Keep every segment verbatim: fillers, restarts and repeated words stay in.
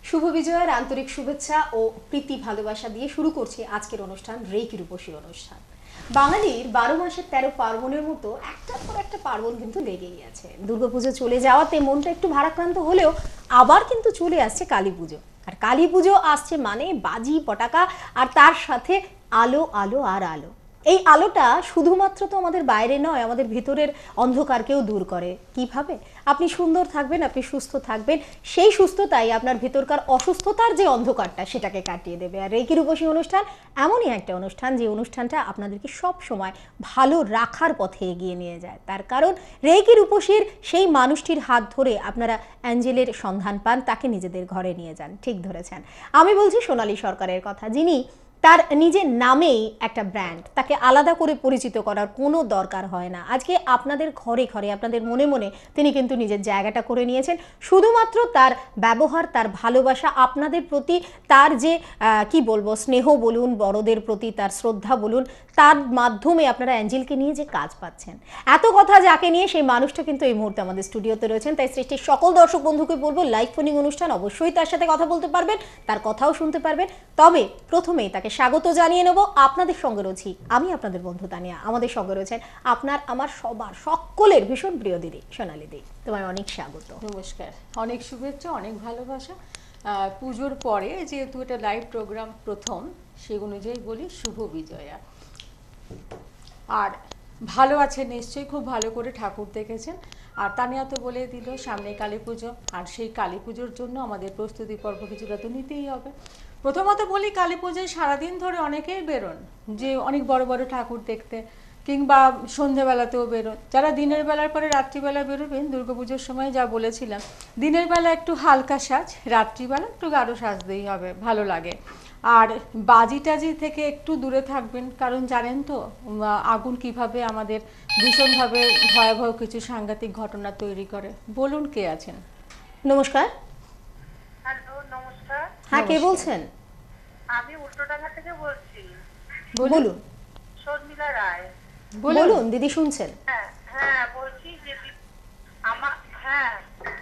শুভ বিজয়ের আন্তরিক শুভেচ্ছা ও প্রীতি ভালোবাসা দিয়ে শুরু করছি আজকের অনুষ্ঠান রেকি রূপসী অনুষ্ঠান। বাঙালির বারো মাসের তেরো পার্বণের মতো একটার পর একটা পার্বণ কিন্তু লেগেই আছে। দুর্গাপুজো চলে যাওয়াতে মনটা একটু ভারাক্রান্ত হলেও আবার কিন্তু চলে আসছে কালী পুজো, আর কালী পুজো আসছে মানে বাজি পটাকা আর তার সাথে আলো আলো আর আলো। এই আলোটা শুধুমাত্র তো আমাদের বাইরে নয়, আমাদের ভিতরের অন্ধকারকেও দূর করে। কিভাবে? আপনি সুন্দর থাকবেন, আপনি সুস্থ থাকবেন, সেই সুস্থতাই আপনার ভিতরকার অসুস্থতার যে অন্ধকারটা সেটাকে কাটিয়ে দেবে। আর রেকি রূপসী অনুষ্ঠান এমনই একটা অনুষ্ঠান যে অনুষ্ঠানটা আপনাদেরকে সব সময় ভালো রাখার পথে এগিয়ে নিয়ে যায়। তার কারণ রেকি রূপসীর সেই মানুষটির হাত ধরে আপনারা অ্যাঞ্জেলের সন্ধান পান, তাকে নিজেদের ঘরে নিয়ে যান। ঠিক ধরেছেন, আমি বলছি সোনালী সরকারের কথা, যিনি তার নিজের নামেই একটা ব্র্যান্ড, তাকে আলাদা করে পরিচিত করার কোনো দরকার হয় না। আজকে আপনাদের ঘরে ঘরে আপনাদের মনে মনে তিনি কিন্তু নিজের জায়গাটা করে নিয়েছেন। শুধুমাত্র তার ব্যবহার, তার ভালোবাসা আপনাদের প্রতি, তার যে কি বলবো স্নেহ বলুন, বড়দের প্রতি তার শ্রদ্ধা বলুন, তার মাধ্যমে আপনারা অ্যাঞ্জেলকে নিয়ে যে কাজ পাচ্ছেন। এত কথা যাকে নিয়ে, সেই মানুষটা কিন্তু এই মুহূর্তে আমাদের স্টুডিওতে রয়েছেন। তাই সৃষ্টির সকল দর্শক বন্ধুকে বলবো, লাইভ ফোনিং অনুষ্ঠান, অবশ্যই তার সাথে কথা বলতে পারবেন, তার কথাও শুনতে পারবেন। তবে প্রথমেই তাকে স্বাগত জানিয়ে নেব। আপনাদের সঙ্গে রয়েছি আমি, আপনাদের বন্ধু তানিয়া। আমাদের সঙ্গে রয়েছেন আপনার আমার সবার সকলের ভীষণ প্রিয় দিদি সোনালী দি। তোমার অনেক স্বাগত। নমস্কার, অনেক শুভেচ্ছা, অনেক ভালোবাসা। পুজোর পরে যেহেতু এটা লাইভ প্রোগ্রাম প্রথম, সে অনুযায়ী বলি শুভ বিজয়া। আর ভালো আছে নিশ্চয়ই, খুব ভালো করে ঠাকুর দেখেছেন। আর তানিয়া তো বলে দিল সামনে কালী পুজো, আর সেই কালী পুজোর জন্য আমাদের প্রস্তুতি পর্ব কিছুটা তো নিতেই হবে। প্রথমত বলি, কালী পুজোয় সারাদিন ধরে অনেকেই বেরোন যে অনেক বড় বড় ঠাকুর দেখতে, কিংবা সন্ধ্যেবেলাতেও বেরোন। যারা দিনের বেলার পরে রাত্রিবেলা বেরোবেন, দুর্গাপুজোর সময় যা বলেছিলাম, দিনের বেলা একটু হালকা সাজ, রাত্রিবেলা একটু গাঢ় সাজতেই হবে, ভালো লাগে। আর বাজি টাজি থেকে একটু দূরে থাকবেন, কারণ জানেন তো আগুন কিভাবে আমাদের ভীষণভাবে ভয়াবহ কিছু সাংঘাতিক ঘটনা তৈরি করে। বলুন, কে আছেন? নমস্কার। হ্যালো, নমস্কার। হ্যাঁ, কে বলছেন? আমি উল্টোডাঙ্গা থেকে বলছি। বলুন। শর্মিলা রায়। বলুন দিদি, শুনছেন। হ্যাঁ হ্যাঁ বলছি যে আমার হ্যাঁ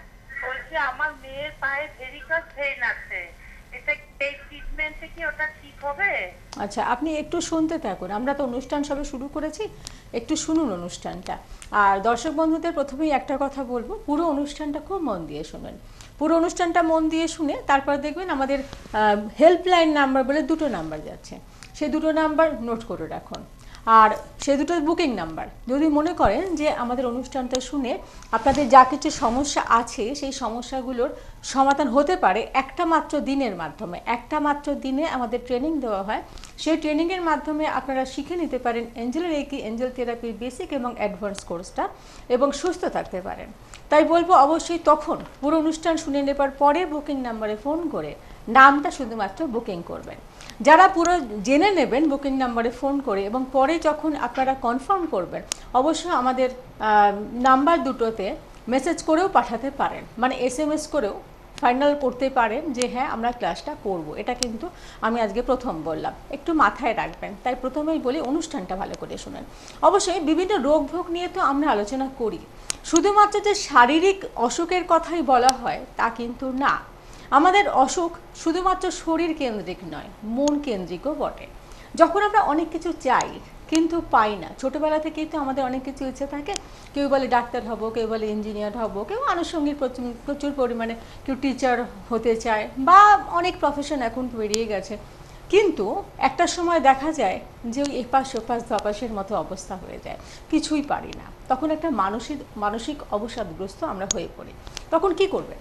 বলছি আমার মেয়ের পায়ে ভেরিকাস ভেইন আছে, এটা এই ট্রিটমেন্টে কি ওটা ঠিক হবে? আচ্ছা, আপনি একটু শুনতে থাকুন, আমরা তো অনুষ্ঠান সবে শুরু করেছি, একটু শুনুন অনুষ্ঠানটা। আর দর্শক বন্ধুদের প্রথমেই একটা কথা বলবো, পুরো অনুষ্ঠানটা খুব মন দিয়ে শুনুন। পুরো অনুষ্ঠানটা মন দিয়ে শুনে তারপর দেখবেন আমাদের হেল্পলাইন নাম্বার বলে দুটো নাম্বার যাচ্ছে, সেই দুটো নাম্বার নোট করে রাখুন। আর সে দুটো বুকিং নাম্বার। যদি মনে করেন যে আমাদের অনুষ্ঠানটা শুনে আপনাদের যা কিছু সমস্যা আছে, সেই সমস্যাগুলোর সমাধান হতে পারে একটা মাত্র দিনের মাধ্যমে, একটা মাত্র দিনে আমাদের ট্রেনিং দেওয়া হয়, সেই ট্রেনিংয়ের মাধ্যমে আপনারা শিখে নিতে পারেন এঞ্জেল রেকি, এঞ্জেল থেরাপির বেসিক এবং অ্যাডভান্স কোর্সটা, এবং সুস্থ থাকতে পারেন। তাই বলবো অবশ্যই তখন পুরো অনুষ্ঠান শুনে নেবার পরে বুকিং নাম্বারে ফোন করে নামটা শুধুমাত্র বুকিং করবেন। যারা পুরো জেনে নেবেন বুকিং নাম্বারে ফোন করে, এবং পরে যখন আপনারা কনফার্ম করবেন, অবশ্যই আমাদের নাম্বার দুটোতে মেসেজ করেও পাঠাতে পারেন, মানে এস এম এস করেও ফাইনাল করতে পারেন যে হ্যাঁ আমরা ক্লাসটা করব। এটা কিন্তু আমি আজকে প্রথম বললাম, একটু মাথায় রাখবেন। তাই প্রথমেই বলি অনুষ্ঠানটা ভালো করে শুনেন। অবশ্যই বিভিন্ন রোগ ভোগ নিয়ে তো আমরা আলোচনা করি, শুধুমাত্র যে শারীরিক অসুখের কথাই বলা হয় তা কিন্তু না। আমাদের অসুখ শুধুমাত্র শরীর কেন্দ্রিক নয়, মন কেন্দ্রিকও বটে। যখন আমরা অনেক কিছু চাই কিন্তু পাই না, ছোটোবেলা থেকেই তো আমাদের অনেক কিছু ইচ্ছে থাকে। কেউ বলে ডাক্তার হব, কেউ বলে ইঞ্জিনিয়ার হব, কেউ আনুষঙ্গিক প্রচুর পরিমাণে কেউ টিচার হতে চায়, বা অনেক প্রফেশন এখন বেরিয়ে গেছে। কিন্তু একটা সময় দেখা যায় যে ওই এপাশ ওপাশ ধপাসের মতো অবস্থা হয়ে যায়, কিছুই পারি না। তখন একটা মানসিক মানসিক অবসাদগ্রস্ত আমরা হয়ে পড়ি। তখন কি করবেন?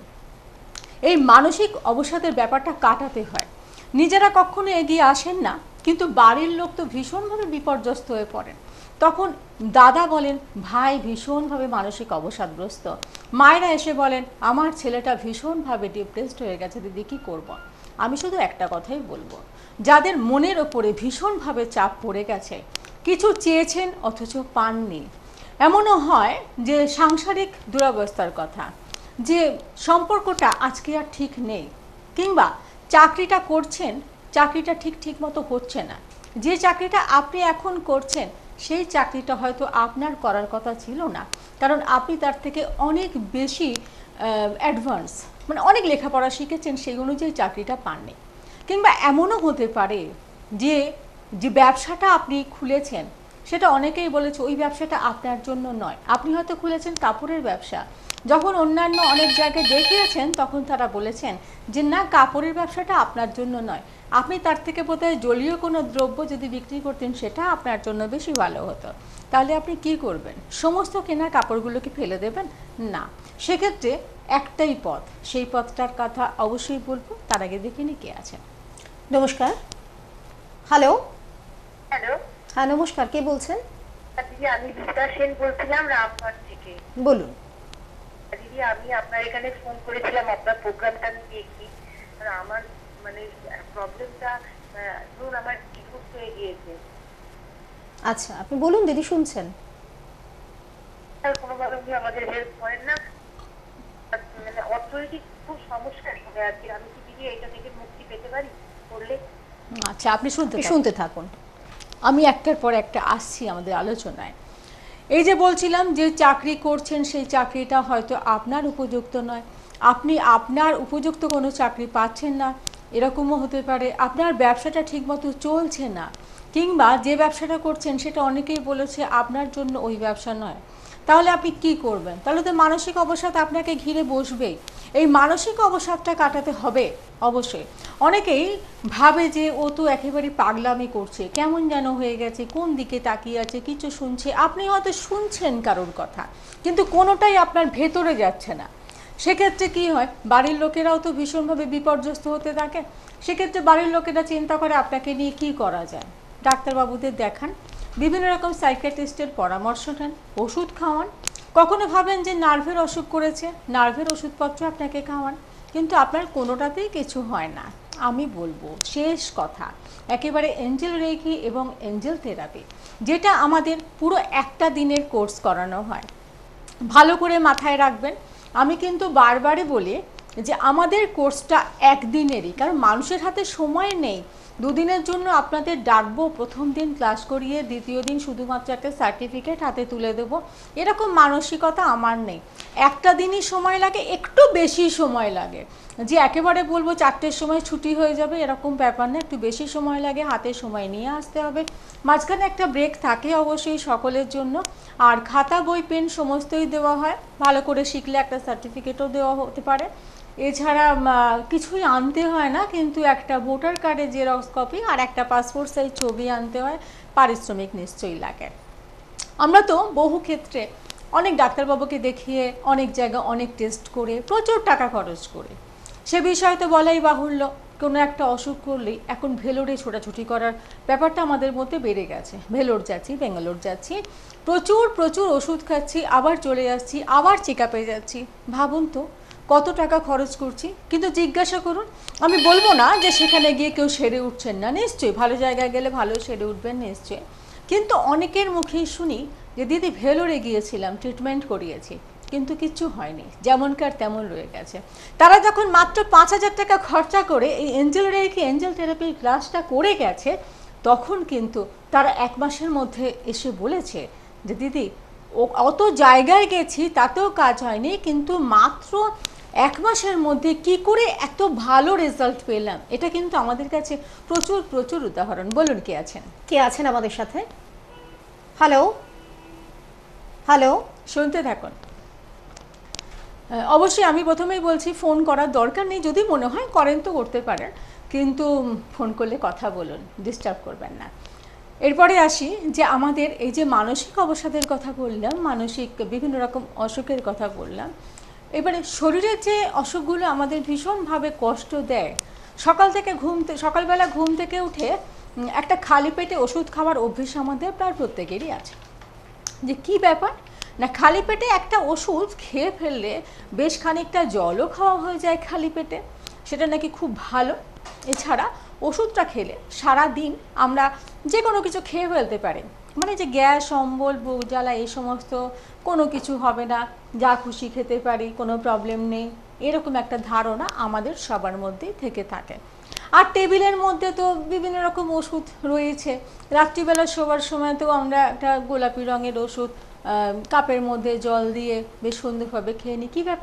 এই মানসিক অবসাদের ব্যাপারটা কাটাতে হয়। নিজেরা কখনো এগিয়ে আসেন না, কিন্তু বাড়ির লোক তো ভীষণভাবে বিপর্যস্ত হয়ে পড়েন। তখন দাদা বলেন ভাই ভীষণভাবে মানসিক অবসাদগ্রস্ত, মায়েরা এসে বলেন আমার ছেলেটা ভীষণভাবে ডিপ্রেসড হয়ে গেছে, দিদি কী করব? আমি শুধু একটা কথাই বলবো, যাদের মনের ওপরে ভীষণভাবে চাপ পড়ে গেছে, কিছু চেয়েছেন অথচ পাননি, এমনও হয় যে সাংসারিক দুরবস্থার কথা, যে সম্পর্কটা আজকে আর ঠিক নেই, কিংবা চাকরিটা করছেন, চাকরিটা ঠিক ঠিক মতো হচ্ছে না, যে চাকরিটা আপনি এখন করছেন সেই চাকরিটা হয়তো আপনার করার কথা ছিল না, কারণ আপনি তার থেকে অনেক বেশি অ্যাডভান্স, মানে অনেক লেখাপড়া শিখেছেন, সেই অনুযায়ী চাকরিটা পাননি। কিংবা এমনও হতে পারে যে যে ব্যবসাটা আপনি খুলেছেন সেটা অনেকেই বলেছে ওই ব্যবসাটা আপনার জন্য নয়। আপনি হয়তো খুলেছেন কাপড়ের ব্যবসা, যখন অন্যান্য অনেক জায়গায় দেখিয়েছেন তখন তারা বলেছেন যে না, কাপড়ের ব্যবসাটা আপনার জন্য নয়, আপনি তার থেকে বোধহয় জলীয় কোনো দ্রব্য যদি বিক্রি করতেন সেটা আপনার জন্য বেশি ভালো হতো। তাহলে আপনি কি করবেন? সমস্ত কেনা কাপড়গুলোকে ফেলে দেবেন? না, সেক্ষেত্রে একটাই পথ, সেই পথটার কথা অবশ্যই বলবো। তার আগে দেখে নি কে আছেন। নমস্কার। হ্যালো। হ্যালো, হ্যাঁ নমস্কার, কে বলছেন? দিদি আমি রীতা সেন বলছিলাম রামগঞ্জ থেকে। বলুন। দিদি আমি আপনার এখানে ফোন করেছিলাম, আপনার প্রোগ্রামটা আমি দেখি। আর আমার মানে প্রবলেমটা, ধরুন আমার ডিভোর্স হয়ে গিয়েছে। আচ্ছা, আপনি বলুন দিদি, শুনছেন। আর কোনোভাবে উনি আমাদের হেল্প করেন না, মানে অর্থনৈতিক খুব সমস্যা হয়ে আছে। আমি কি দিদি এটা থেকে মুক্তি পেতে পারি করলে? আচ্ছা, আপনি শুনতে শুনতে থাকুন। আমি একটার পর একটা আসছি আমাদের আলোচনায়। এই যে বলছিলাম যে চাকরি করছেন, সেই চাকরিটা হয়তো আপনার উপযুক্ত নয়, আপনি আপনার উপযুক্ত কোনো চাকরি পাচ্ছেন না, এরকমও হতে পারে। আপনার ব্যবসাটা ঠিকমতো চলছে না, কিংবা যে ব্যবসাটা করছেন সেটা অনেকেই বলেছে আপনার জন্য ওই ব্যবসা নয়। তাহলে আপনি কি করবেন? তাহলে তো মানসিক অবসাদ আপনাকে ঘিরে বসবেই। এই মানসিক অবসাদটা কাটাতে হবে অবশ্যই। অনেকেই ভাবে যে ও তো একেবারে পাগলামি করছে, কেমন যেন হয়ে গেছে, কোন দিকে তাকিয়ে আছে, কিছু শুনছে। আপনি হয়তো শুনছেন কারোর কথা, কিন্তু কোনোটাই আপনার ভেতরে যাচ্ছে না। সেক্ষেত্রে কি হয়, বাড়ির লোকেরাও তো ভীষণভাবে বিপর্যস্ত হতে থাকে। সেক্ষেত্রে বাড়ির লোকেরা চিন্তা করে আপনাকে নিয়ে কি করা যায়। ডাক্তারবাবুদের দেখান, বিভিন্ন রকম সাইকিয়াট্রিস্টের পরামর্শ নেন, ওষুধ খাওয়ান। কখনো ভাবেন যে নার্ভের অসুখ করেছে, নার্ভের ওষুধপত্র আপনাকে খাওয়ান, কিন্তু আপনার কোনোটাতেই কিছু হয় না। আমি বলবো শেষ কথা, একেবারে এঞ্জেল রেকি এবং এঞ্জেল থেরাপি, যেটা আমাদের পুরো একটা দিনের কোর্স করানো হয়। ভালো করে মাথায় রাখবেন, আমি কিন্তু বারবারই বলি যে আমাদের কোর্সটা একদিনেরই, কারণ মানুষের হাতে সময় নেই। দুদিনের জন্য আপনাদের ডাকবো, প্রথম দিন ক্লাস করিয়ে দ্বিতীয় দিন শুধুমাত্র একটা সার্টিফিকেট হাতে তুলে দেবো, এরকম মানসিকতা আমার নেই। একটা দিনই সময় লাগে, একটু বেশি সময় লাগে। যে একেবারে বলবো চারটের সময় ছুটি হয়ে যাবে এরকম ব্যাপার না, একটু বেশি সময় লাগে, হাতে সময় নিয়ে আসতে হবে। মাঝখানে একটা ব্রেক থাকে অবশ্যই সকলের জন্য, আর খাতা বই পেন সমস্তই দেওয়া হয়। ভালো করে শিখলে একটা সার্টিফিকেটও দেওয়া হতে পারে। এছাড়া কিছুই আনতে হয় না, কিন্তু একটা ভোটার কার্ডের জেরক্স কপি আর একটা পাসপোর্ট সাইজ ছবি আনতে হয়। পারিশ্রমিক নিশ্চয়ই লাগে। আমরা তো বহু ক্ষেত্রে অনেক ডাক্তারবাবুকে দেখিয়ে অনেক জায়গা অনেক টেস্ট করে প্রচুর টাকা খরচ করে, সে বিষয়ে তো বলাই বাহুল্য। কোনো একটা অসুখ করলেই এখন ভেলোরে ছোটাছুটি করার ব্যাপারটা আমাদের মধ্যে বেড়ে গেছে। ভেলোর যাচ্ছি, ব্যাঙ্গালোর যাচ্ছি, প্রচুর প্রচুর ওষুধ খাচ্ছি, আবার চলে যাচ্ছি, আবার চেক আপে যাচ্ছি। ভাবুন তো কত টাকা খরচ করছি। কিন্তু জিজ্ঞাসা করুন, আমি বলবো না যে সেখানে গিয়ে কেউ সেরে উঠছেন না, নিশ্চয়ই ভালো জায়গায় গেলে ভালো সেরে উঠবেন নিশ্চয়ই। কিন্তু অনেকের মুখেই শুনি যে দিদি ভেলোরে গিয়েছিলাম, ট্রিটমেন্ট করিয়েছি, কিন্তু কিচ্ছু হয়নি, যেমনকার তেমন রয়ে গেছে। তারা যখন মাত্র পাঁচ হাজার টাকা খরচা করে এই এঞ্জেল রেকি এঞ্জেল থেরাপির ক্লাসটা করে গেছে, তখন কিন্তু তারা এক মাসের মধ্যে এসে বলেছে যে দিদি ও অত জায়গায় গেছি তাতেও কাজ হয়নি, কিন্তু মাত্র এক মাসের মধ্যে কি করে এত ভালো রেজাল্ট পেলাম। এটা কিন্তু আমাদের কাছে প্রচুর প্রচুর উদাহরণ। বলুন কে আছেন? কে আছেন আমাদের সাথে? হ্যালো হ্যালো, শুনতে থাকুন। অবশ্যই আমি প্রথমেই বলছি ফোন করার দরকার নেই, যদি মনে হয় করেন তো করতে পারেন, কিন্তু ফোন করলে কথা বলুন, ডিস্টার্ব করবেন না। এরপরে আসি যে আমাদের এই যে মানসিক অবসাদের কথা বললাম, মানসিক বিভিন্ন রকম অসুখের কথা বললাম, এবারে শরীরের যে অসুখগুলো আমাদের ভীষণভাবে কষ্ট দেয়, সকাল থেকে ঘুম সকালবেলা ঘুম থেকে উঠে একটা খালি পেটে ওষুধ খাওয়ার অভ্যেস আমাদের প্রায় প্রত্যেকেরই আছে। যে কি ব্যাপার না, খালি পেটে একটা ওষুধ খেয়ে ফেললে বেশ খানিকটা জলও খাওয়া হয়ে যায় খালি পেটে, সেটা নাকি খুব ভালো। এছাড়া ওষুধটা খেলে সারা দিন আমরা যে কোনো কিছু খেয়ে ফেলতে পারি, মানে যে গ্যাস অম্বল বুক জ্বালা এই সমস্ত কোনো কিছু হবে না, যা খুশি খেতে পারি, কোনো প্রবলেম নেই, এরকম একটা ধারণা আমাদের সবার মধ্যেই থেকে থাকে। আর টেবিলের মধ্যে তো বিভিন্ন রকম ওষুধ রয়েছে। রাত্রিবেলা শোবার সময় তো আমরা একটা গোলাপি রঙের ওষুধ কাপের মধ্যে জল দিয়ে বেশ সুন্দরভাবে খেয়ে নিই। কী ব্যাপার,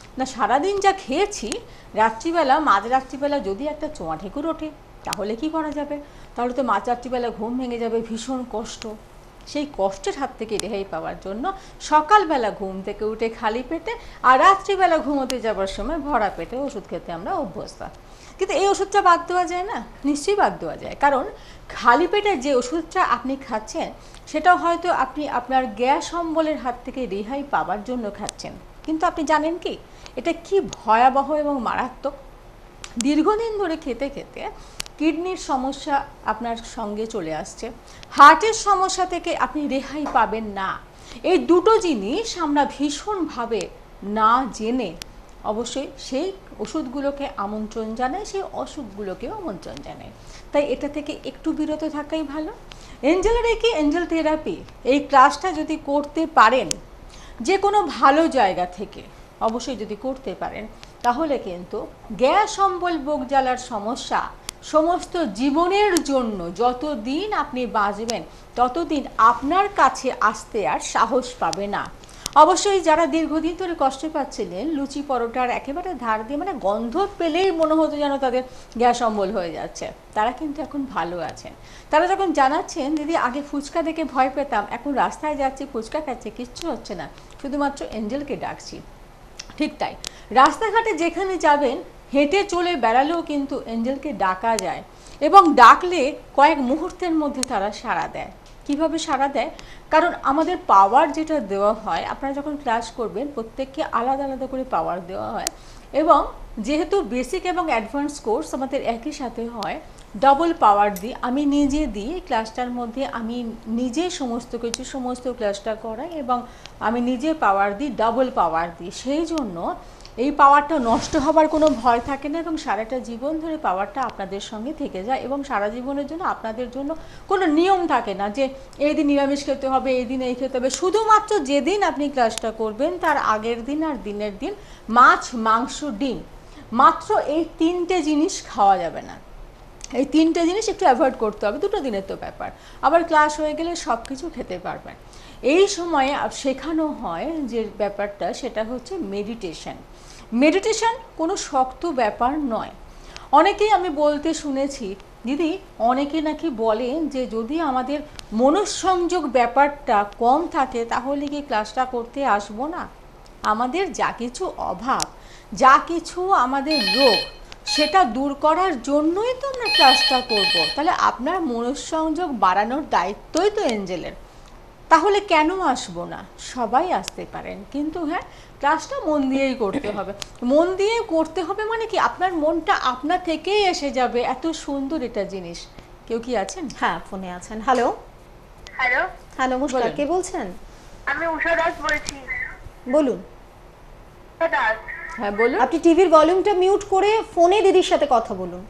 না সারাদিন যা খেয়েছি রাত্রিবেলা মাঝরাত্রিবেলা যদি একটা চোঁয়া ঢেকুর ওঠে তাহলে কি করা যাবে? তাহলে তো মাঝরাত্রিবেলা ঘুম ভেঙে যাবে, ভীষণ কষ্ট। সেই কষ্টের হাত থেকে রেহাই পাওয়ার জন্য সকালবেলা ঘুম থেকে উঠে খালি পেটে আর রাত্রিবেলা ঘুমোতে যাবার সময় ভরা পেটে ওষুধ খেতে আমরা অভ্যস্ত। কিন্তু এই ওষুধটা বাদ দেওয়া যায় না? নিশ্চয়ই বাদ দেওয়া যায়, কারণ খালি পেটে যে ওষুধটা আপনি খাচ্ছেন সেটাও হয়তো আপনি আপনার গ্যাস অম্বলের হাত থেকে রেহাই পাওয়ার জন্য খাচ্ছেন। কিন্তু আপনি জানেন কি এটা কি ভয়াবহ এবং মারাত্মক? দীর্ঘদিন ধরে খেতে খেতে কিডনির সমস্যা আপনার সঙ্গে চলে আসছে, হার্টের সমস্যা থেকে আপনি রেহাই পাবেন না। এই দুটো জিনিস আমরা ভীষণভাবে না জেনে অবশ্যই সেই ওষুধগুলোকে আমন্ত্রণ জানাই, সেই অসুখগুলোকেও আমন্ত্রণ জানাই। তাই এটা থেকে একটু বিরত থাকাই ভালো। এঞ্জেল রেকি, এঞ্জেল থেরাপি এই ক্লাসটা যদি করতে পারেন যে কোনো ভালো জায়গা থেকে, অবশ্যই যদি করতে পারেন, তাহলে কিন্তু গ্যাস অম্বল বুক জ্বালার সমস্যা সমস্ত জীবনের জন্য যতদিন আপনি বাঁচবেন ততদিন আপনার কাছে আসতে আর সাহস পাবে না। অবশ্যই যারা দীর্ঘদিন ধরে কষ্ট পাচ্ছিলেন, লুচি পরোটার একেবারে ধার দিয়ে মানে গন্ধ পেলেই মনে হতো যেন তাদের গ্যাস অম্বল হয়ে যাচ্ছে, তারা কিন্তু এখন ভালো আছেন। তারা যখন জানাচ্ছেন দিদি আগে ফুচকা দেখে ভয় পেতাম, এখন রাস্তায় যাচ্ছি ফুচকা খাচ্ছি কিচ্ছু হচ্ছে না, শুধুমাত্র এঞ্জেলকে ডাকছি। ঠিক তাই, রাস্তাঘাটে যেখানে যাবেন হেঁটে চলে বেড়ালেও কিন্তু এঞ্জেলকে ডাকা যায় এবং ডাকলে কয়েক মুহূর্তের মধ্যে তারা সাড়া দেয়। কিভাবে সাড়া দেয়? কারণ আমাদের পাওয়ার যেটা দেওয়া হয়, আপনারা যখন ক্লাস করবেন প্রত্যেককে আলাদা আলাদা করে পাওয়ার দেওয়া হয় এবং যেহেতু বেসিক এবং অ্যাডভান্স কোর্স আমাদের একই সাথে হয়, ডবল পাওয়ার দিই আমি নিজে দিই। ক্লাসটার মধ্যে আমি নিজে সমস্ত কিছু সমস্ত ক্লাসটা করাই এবং আমি নিজে পাওয়ার দিই, ডবল পাওয়ার দিই। সেই জন্য এই পাওয়ারটা নষ্ট হবার কোনো ভয় থাকে না এবং সারাটা জীবন ধরে পাওয়ারটা আপনাদের সঙ্গে থেকে যায় এবং সারা জীবনের জন্য আপনাদের জন্য কোনো নিয়ম থাকে না যে এই দিন নিরামিষ খেতে হবে, এই দিন এই খেতে হবে। শুধুমাত্র যেদিন আপনি ক্লাসটা করবেন তার আগের দিন আর দিনের দিন মাছ, মাংস, ডিম, মাত্র এই তিনটে জিনিস খাওয়া যাবে না। এই তিনটে জিনিস একটু অ্যাভয়েড করতে হবে, দুটো দিনের তো ব্যাপার। আবার ক্লাস হয়ে গেলে সব কিছু খেতে পারবেন। এই সময়ে শেখানো হয় যে ব্যাপারটা সেটা হচ্ছে মেডিটেশন। মেডিটেশন কোনো শক্ত ব্যাপার নয়। অনেকেই আমি বলতে শুনেছি দিদি অনেকে নাকি বলেন যে যদি আমাদের মনঃসংযোগ ব্যাপারটা কম থাকে তাহলে কি ক্লাসটা করতে আসবো না? আমাদের যা কিছু অভাব, যা কিছু আমাদের রোগ সেটা দূর করার জন্যই তো আমরা ক্লাসটা করব। তাহলে আপনার মনঃসংযোগ বাড়ানোর দায়িত্বই তো এঞ্জেলের, তাহলে কেন আসবো না? সবাই আসতে পারেন, কিন্তু হ্যাঁ ক্লাসটা মন দিয়েই করতে হবে। মন দিয়ে করতে হবে মানে কি আপনার মনটা আপনা থেকেই এসে যাবে। এত সুন্দর এটা জিনিস। কেউ কি আছেন? হ্যাঁ, ফোনে আছেন। হ্যালো হ্যালো হ্যাঁ নমস্কার, বলুন। কে বলছেন? আমি উষা দাস বলছি। বলুন। উষা দাস। হ্যাঁ বলুন। আপনি টিভির ভলিউমটা মিউট করে ফোনে দিদির সাথে কথা বলুন।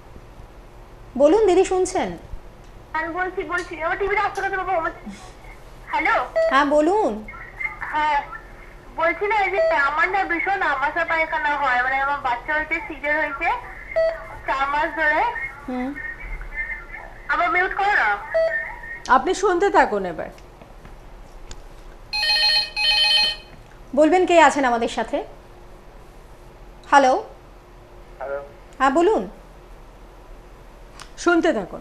বলুন দিদি, শুনছেন? আমি বলছি বলছি আমার টিভিটা আসতে কথা বাবা। হ্যালো হ্যাঁ বলুন। হ্যাঁ বলছি না, এই যে আমার না ভীষণ আমাশা পায়খানা হয়, মানে আমার বাচ্চা হয়েছে, সিজার হয়েছে চার মাস ধরে। হুম আবার মিউট করো না। আপনি শুনতে থাকুন এবার। বলবেন কে আছেন আমাদের সাথে? হ্যালো হ্যালো হ্যাঁ বলুন। শুনতে থাকুন।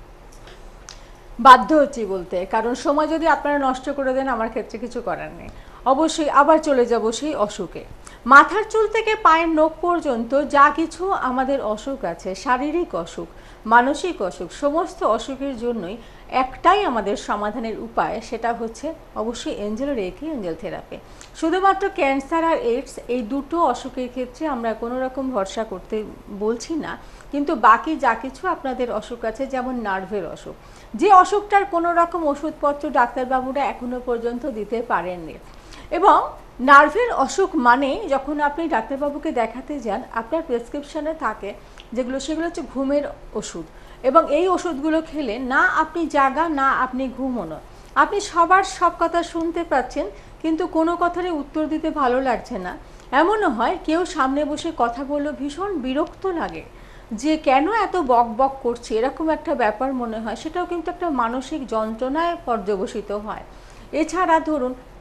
বাধ্য হচ্ছি বলতে, কারণ সময় যদি আপনারা নষ্ট করে দেন আমার ক্ষেত্রে কিছু করার নেই। অবশ্যই আবার চলে যাব সেই অসুখে। মাথার চুল থেকে পায়ের নখ পর্যন্ত যা কিছু আমাদের অসুখ আছে, শারীরিক অসুখ, মানসিক অসুখ, সমস্ত অসুখের জন্যই একটাই আমাদের সমাধানের উপায়, সেটা হচ্ছে অবশ্যই এঞ্জেল রেকি, এঞ্জেল থেরাপি। শুধুমাত্র ক্যান্সার আর এইডস এই দুটো অসুখের ক্ষেত্রে আমরা কোনো রকম ভরসা করতে বলছি না, কিন্তু বাকি যা কিছু আপনাদের অসুখ আছে, যেমন নার্ভের অসুখ, যে অসুখটার কোনো রকম ওষুধপত্র ডাক্তারবাবুরা এখনো পর্যন্ত দিতে পারেননি। এবং নার্ভের অসুখ মানে যখন আপনি ডাক্তারবাবুকে দেখাতে যান আপনার প্রেসক্রিপশনে থাকে যেগুলো, সেগুলো হচ্ছে ঘুমের ওষুধ। এবং এই ওষুধগুলো খেলে না আপনি জাগা না আপনি ঘুমোনো, আপনি সবার সব কথা শুনতে পাচ্ছেন কিন্তু কোনো কথারই উত্তর দিতে ভালো লাগছে না। এমনও হয় কেউ সামনে বসে কথা বললে ভীষণ বিরক্ত লাগে যে কেন এত বক বক করছে, এরকম একটা ব্যাপার মনে হয়। সেটাও কিন্তু একটা মানসিক যন্ত্রণায় পর্যবসিত হয়। এছাড়া ধরুন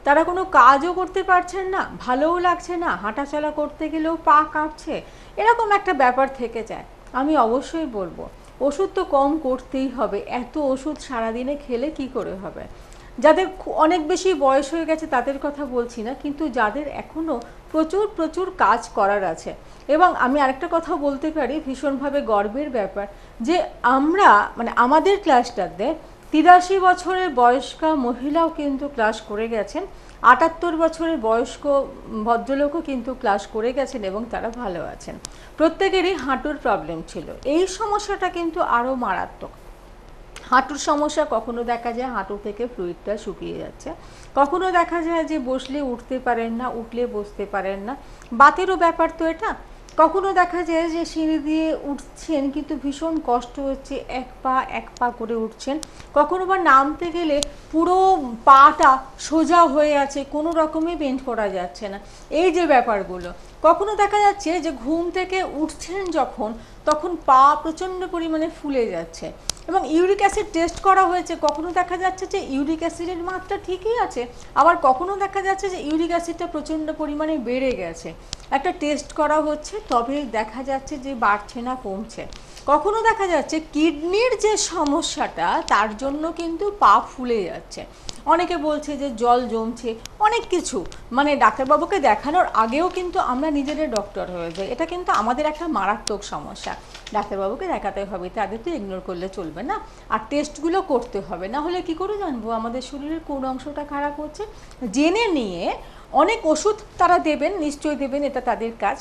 তারা কোনো কাজও করতে পারছেন না, ভালোও লাগছে না, হাঁটাচলা করতে গেলেও পা কাঁপছে, এরকম একটা ব্যাপার থেকে যায়। আমি অবশ্যই বলবো ওষুধ তো কম করতেই হবে, এত ওষুধ সারাদিনে খেলে কি করে হবে। যাদের অনেক বেশি বয়স হয়ে গেছে তাদের কথা বলছি না, কিন্তু যাদের এখনও প্রচুর প্রচুর কাজ করার আছে। এবং আমি আরেকটা কথা বলতে পারি, ভীষণভাবে গর্বের ব্যাপার, যে আমরা মানে আমাদের ক্লাসটাতে তিরাশি বছরের বয়স্কা মহিলাও কিন্তু ক্লাস করে গেছেন, আটাত্তর বছরের বয়স্ক ভদ্রলোকও কিন্তু ক্লাস করে গেছেন এবং তারা ভালো আছেন। প্রত্যেকেরই হাঁটুর প্রবলেম ছিল। এই সমস্যাটা কিন্তু আরও মারাত্মক। হাঁটুর সমস্যা, কখনো দেখা যায় হাঁটু থেকে ফ্লুইডটা শুকিয়ে যাচ্ছে, কখনো দেখা যায় যে বসলে উঠতে পারেন না, উঠলে বসতে পারেন না, বাতেরও ব্যাপার তো এটা। কখনো দেখা যায় যে সিঁড়ি দিয়ে উঠছেন কিন্তু ভীষণ কষ্ট হচ্ছে, এক পা এক পা করে উঠছেন, কখনো বা নামতে গেলে পুরো পাটা সোজা হয়ে আছে, কোনো রকমই বেন্ড করা যাচ্ছে না, এই যে ব্যাপারগুলো। কখনো দেখা যাচ্ছে যে ঘুম থেকে উঠছেন যখন, তখন পা প্রচণ্ড পরিমাণে ফুলে যাচ্ছে। এবং ইউরিক অ্যাসিড টেস্ট করা হয়েছে, কখনো দেখা যাচ্ছে যে ইউরিক অ্যাসিডের মাত্রা ঠিকই আছে, আবার কখনো দেখা যাচ্ছে যে ইউরিক অ্যাসিডটা প্রচণ্ড পরিমাণে বেড়ে গেছে। একটা টেস্ট করা হচ্ছে, তবে দেখা যাচ্ছে যে বাড়ছে না, কমছে। কখনো দেখা যাচ্ছে কিডনির যে সমস্যাটা, তার জন্য কিন্তু পা ফুলে যাচ্ছে। অনেকে বলছে যে জল জমছে, অনেক কিছু, মানে ডাক্তারবাবুকে দেখানোর আগেও কিন্তু আমরা নিজেদের ডক্টর হয়ে যাই। এটা কিন্তু আমাদের একটা মারাত্মক সমস্যা। ডাক্তারবাবুকে দেখাতে হবে, তাদের তো ইগনোর করলে চলবে না, আর টেস্টগুলো করতে হবে, না হলে কি করে জানবো আমাদের শরীরের কোন অংশটা খারাপ হচ্ছে। জেনে নিয়ে অনেক ওষুধ তারা দেবেন, নিশ্চয়ই দেবেন, এটা তাদের কাজ,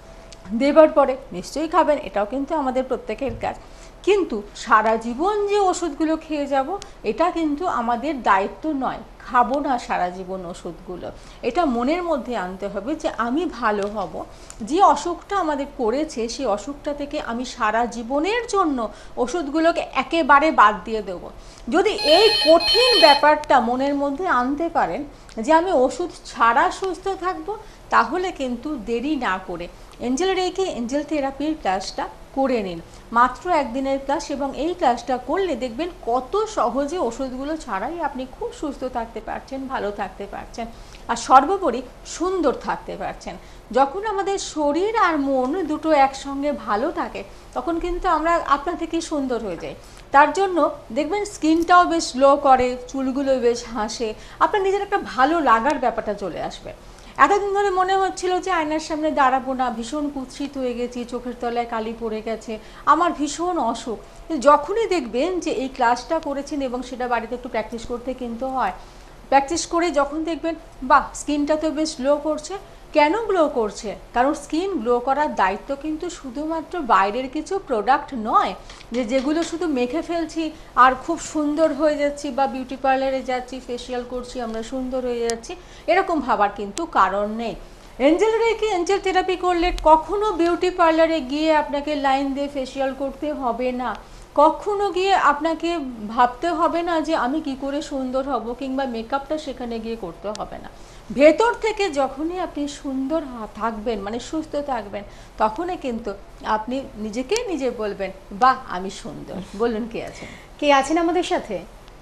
দেবার পরে নিশ্চয়ই খাবেন, এটাও কিন্তু আমাদের প্রত্যেকের কাজ। কিন্তু সারা জীবন যে ওষুধগুলো খেয়ে যাব, এটা কিন্তু আমাদের দায়িত্ব নয়। খাবো না সারা জীবন ওষুধগুলো, এটা মনের মধ্যে আনতে হবে যে আমি ভালো হব, যে অসুখটা আমাদের করেছে সেই অসুখটা থেকে আমি সারা জীবনের জন্য ওষুধগুলোকে একেবারে বাদ দিয়ে দেব। যদি এই কঠিন ব্যাপারটা মনের মধ্যে আনতে পারেন যে আমি ওষুধ ছাড়া সুস্থ থাকবো, তাহলে কিন্তু দেরি না করে এঞ্জেল রেকি এঞ্জেল থেরাপির ক্লাসটা করে নিন। মাত্র একদিনের ক্লাস, এবং এই ক্লাসটা করলে দেখবেন কত সহজে ওষুধগুলো ছাড়াই আপনি খুব সুস্থ থাকতে পারছেন, ভালো থাকতে পারছেন, আর সর্বোপরি সুন্দর থাকতে পারছেন। যখন আমাদের শরীর আর মন দুটো একসঙ্গে ভালো থাকে, তখন কিন্তু আমরা আপনা থেকেই সুন্দর হয়ে যাই। তার জন্য দেখবেন স্কিনটাও বেশ গ্লো করে, চুলগুলো বেশ হাসে, আপনার নিজের একটা ভালো লাগার ব্যাপারটা চলে আসবে। এতদিন ধরে মনে হচ্ছিল যে আয়নার সামনে দাঁড়াবো না, ভীষণ কুৎসিত হয়ে গেছি, চোখের তলায় কালি পড়ে গেছে, আমার ভীষণ অসুখ। যখনই দেখবেন যে এই ক্লাসটা করেছেন, এবং সেটা বাড়িতে একটু প্র্যাকটিস করতে কিন্তু হয়, প্র্যাকটিস করে যখন দেখবেন বাহ স্কিনটা তো বেশ গ্লো করছে। কেন গ্লো করছে? কারণ স্কিন গ্লো করার দায়িত্ব কিন্তু শুধুমাত্র বাইরের কিছু প্রোডাক্ট নয়, যে যেগুলো শুধু মেখে ফেলছি আর খুব সুন্দর হয়ে যাচ্ছি, বা বিউটি পার্লারে যাচ্ছি, ফেসিয়াল করছি, আমরা সুন্দর হয়ে যাচ্ছি, এরকম ভাবার কিন্তু কারণ নেই। এঞ্জেল রেকি এঞ্জেল থেরাপি করলে কখনো বিউটি পার্লারে গিয়ে আপনাকে লাইন দিয়ে ফেসিয়াল করতে হবে না, কখনো গিয়ে আপনাকে ভাবতে হবে না যে আমি কি করে সুন্দর হব, কিংবা মেকআপটা সেখানে গিয়ে করতে হবে না। ভেতর থেকে যখনই আপনি সুন্দর থাকবেন, মানে সুস্থ থাকবেন, তখনই কিন্তু আপনি নিজেকে নিজে বলবেন বাহ আমি সুন্দর। বলুন কে আছেন? কে আছেন আমাদের সাথে?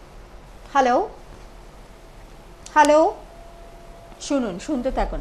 হ্যালো হ্যালো, শুনুন, শুনতে থাকুন।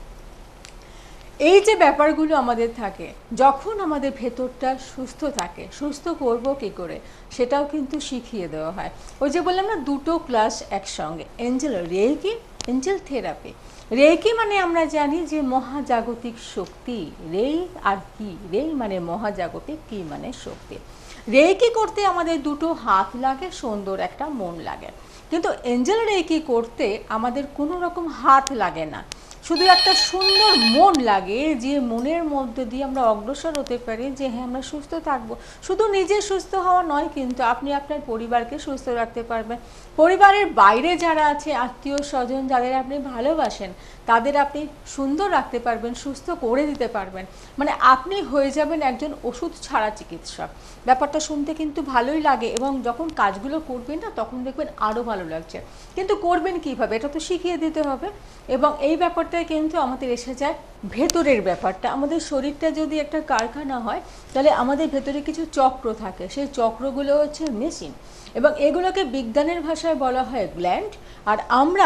এই যে ব্যাপারগুলো আমাদের থাকে, যখন আমাদের ভেতরটা সুস্থ থাকে, সুস্থ করব কী করে সেটাও কিন্তু শিখিয়ে দেওয়া হয়। ওই যে বললাম না, দুটো ক্লাস একসঙ্গে, angel reiki angel therapy. Reiki মানে আমরা জানি যে মহাজাগতিক শক্তি, রে আর কি, রে মানে মহাজাগতিক, কি মানে শক্তি। রেকি করতে আমাদের দুটো হাত লাগে, সুন্দর একটা মন লাগে। কিন্তু এঞ্জেল রেকি করতে আমাদের কোনো রকম হাত লাগে না, শুধু একটা সুন্দর মন লাগে, যে মনের মধ্যে দিয়ে আমরা অগ্রসর হতে পারি যে হ্যাঁ আমরা সুস্থ থাকবো। শুধু নিজে সুস্থ হওয়া নয়, কিন্তু আপনি আপনার পরিবারকে সুস্থ রাখতে পারবেন। পরিবারের বাইরে যারা আছে, আত্মীয় স্বজন যাদের আপনি ভালোবাসেন, তাদের আপনি সুন্দর রাখতে পারবেন, সুস্থ করে দিতে পারবেন। মানে আপনি হয়ে যাবেন একজন ওষুধ ছাড়া চিকিৎসক। ব্যাপারটা শুনতে কিন্তু ভালোই লাগে, এবং যখন কাজগুলো করবেন না, তখন দেখবেন আরও ভালো লাগছে। কিন্তু করবেন কীভাবে, এটা তো শিখিয়ে দিতে হবে। এবং এই ব্যাপারটায় কিন্তু আমাদের এসে যায় ভেতরের ব্যাপারটা। আমাদের শরীরটা যদি একটা কারখানা হয়, তাহলে আমাদের ভেতরে কিছু চক্র থাকে, সেই চক্রগুলো হচ্ছে মেশিন, এবং এগুলোকে বিজ্ঞানের ভাষায় বলা হয় গ্ল্যান্ড। আর আমরা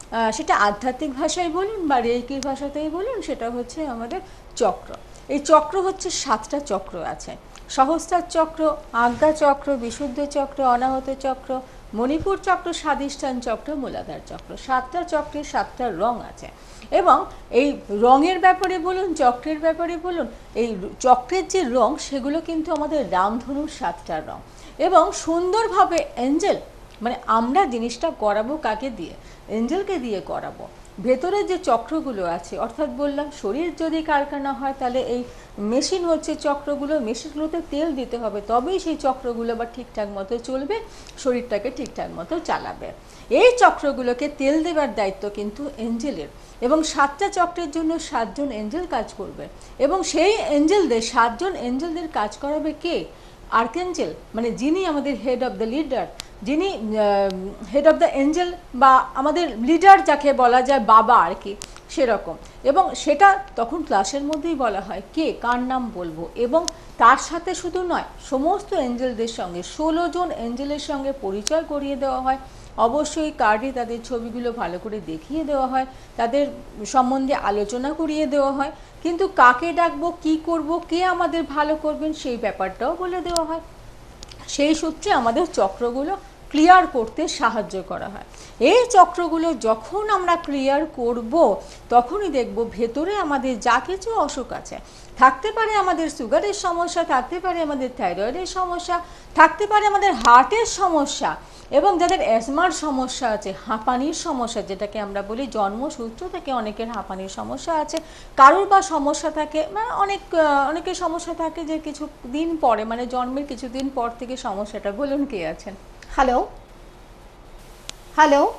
সেটা আধ্যাত্মিক ভাষায় বলুন বা রেইকির ভাষাতেই বলুন, সেটা হচ্ছে আমাদের চক্র। এই চক্র হচ্ছে সাতটা চক্র আছে, সহস্রার চক্র, আজ্ঞা চক্র, বিশুদ্ধ চক্র, অনাহত চক্র, মণিপুর চক্র, স্বাধিষ্ঠান চক্র, মূলাধার চক্র। সাতটা চক্রের সাতটা রং আছে এবং এই রঙের ব্যাপারে বলুন, চক্রের ব্যাপারে বলুন, এই চক্রের যে রং সেগুলো কিন্তু আমাদের রামধনুর সাতটা রং। এবং সুন্দরভাবে এঞ্জেল, মানে আমরা জিনিসটা করাবো কাকে দিয়ে? এঞ্জেলকে দিয়ে করাবো। ভেতরে যে চক্রগুলো আছে, অর্থাৎ বললাম শরীর যদি কারখানা হয় তাহলে এই মেশিন হচ্ছে চক্রগুলো, মেশিনগুলোতে তেল দিতে হবে, তবেই সেই চক্রগুলো বা ঠিকঠাক মতো চলবে, শরীরটাকে ঠিকঠাক মতো চালাবে। এই চক্রগুলোকে তেল দেবার দায়িত্ব কিন্তু এঞ্জেলের, এবং সাতটা চক্রের জন্য সাতজন এঞ্জেল কাজ করবে, এবং সেই এঞ্জেলদের সাতজন এঞ্জেলদের কাজ করাবে কে? আর্কেঞ্জেল, মানে যিনি আমাদের হেড অফ দ্য লিডার, যিনি হেড অফ দ্য এঞ্জেল বা আমাদের লিডার যাকে বলা যায়, বাবা আর কি সেরকম। এবং সেটা তখন ক্লাসের মধ্যেই বলা হয় কে কার নাম বলবো, এবং তার সাথে শুধু নয় সমস্ত এঞ্জেলদের সঙ্গে ষোলো জন এঞ্জেলের সঙ্গে পরিচয় করিয়ে দেওয়া হয়। অবশ্যই কার্ডে তাদের ছবিগুলো ভালো করে দেখিয়ে দেওয়া হয়, তাদের সম্বন্ধে আলোচনা করিয়ে দেওয়া হয়, কিন্তু কাকে ডাকবো, কি করব, কে আমাদের ভালো করবেন সেই ব্যাপারটাও বলে দেওয়া হয়। সেই সূত্রে আমাদের চক্রগুলো ক্লিয়ার করতে সাহায্য করা হয়। এই চক্রগুলো যখন আমরা ক্লিয়ার করব তখনই দেখব ভেতরে আমাদের যা কিছু অসুখ আছে, থাকতে পারে আমাদের সুগারের সমস্যা, থাকতে পারে আমাদের থাইরয়েডের সমস্যা, থাকতে পারে আমাদের হার্টের সমস্যা, এবং যাদের অ্যাজমার সমস্যা আছে, হাঁপানির সমস্যা যেটাকে আমরা বলি, জন্মসূত্র থেকে অনেকের হাঁপানির সমস্যা আছে, কারোর বা সমস্যা থাকে, মানে অনেক অনেকের সমস্যা থাকে যে কিছু দিন পরে, মানে জন্মের কিছুদিন পর থেকে সমস্যাটা। বলুন কে আছেন? হ্যালো হ্যালো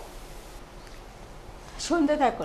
শুনতে থাকুন।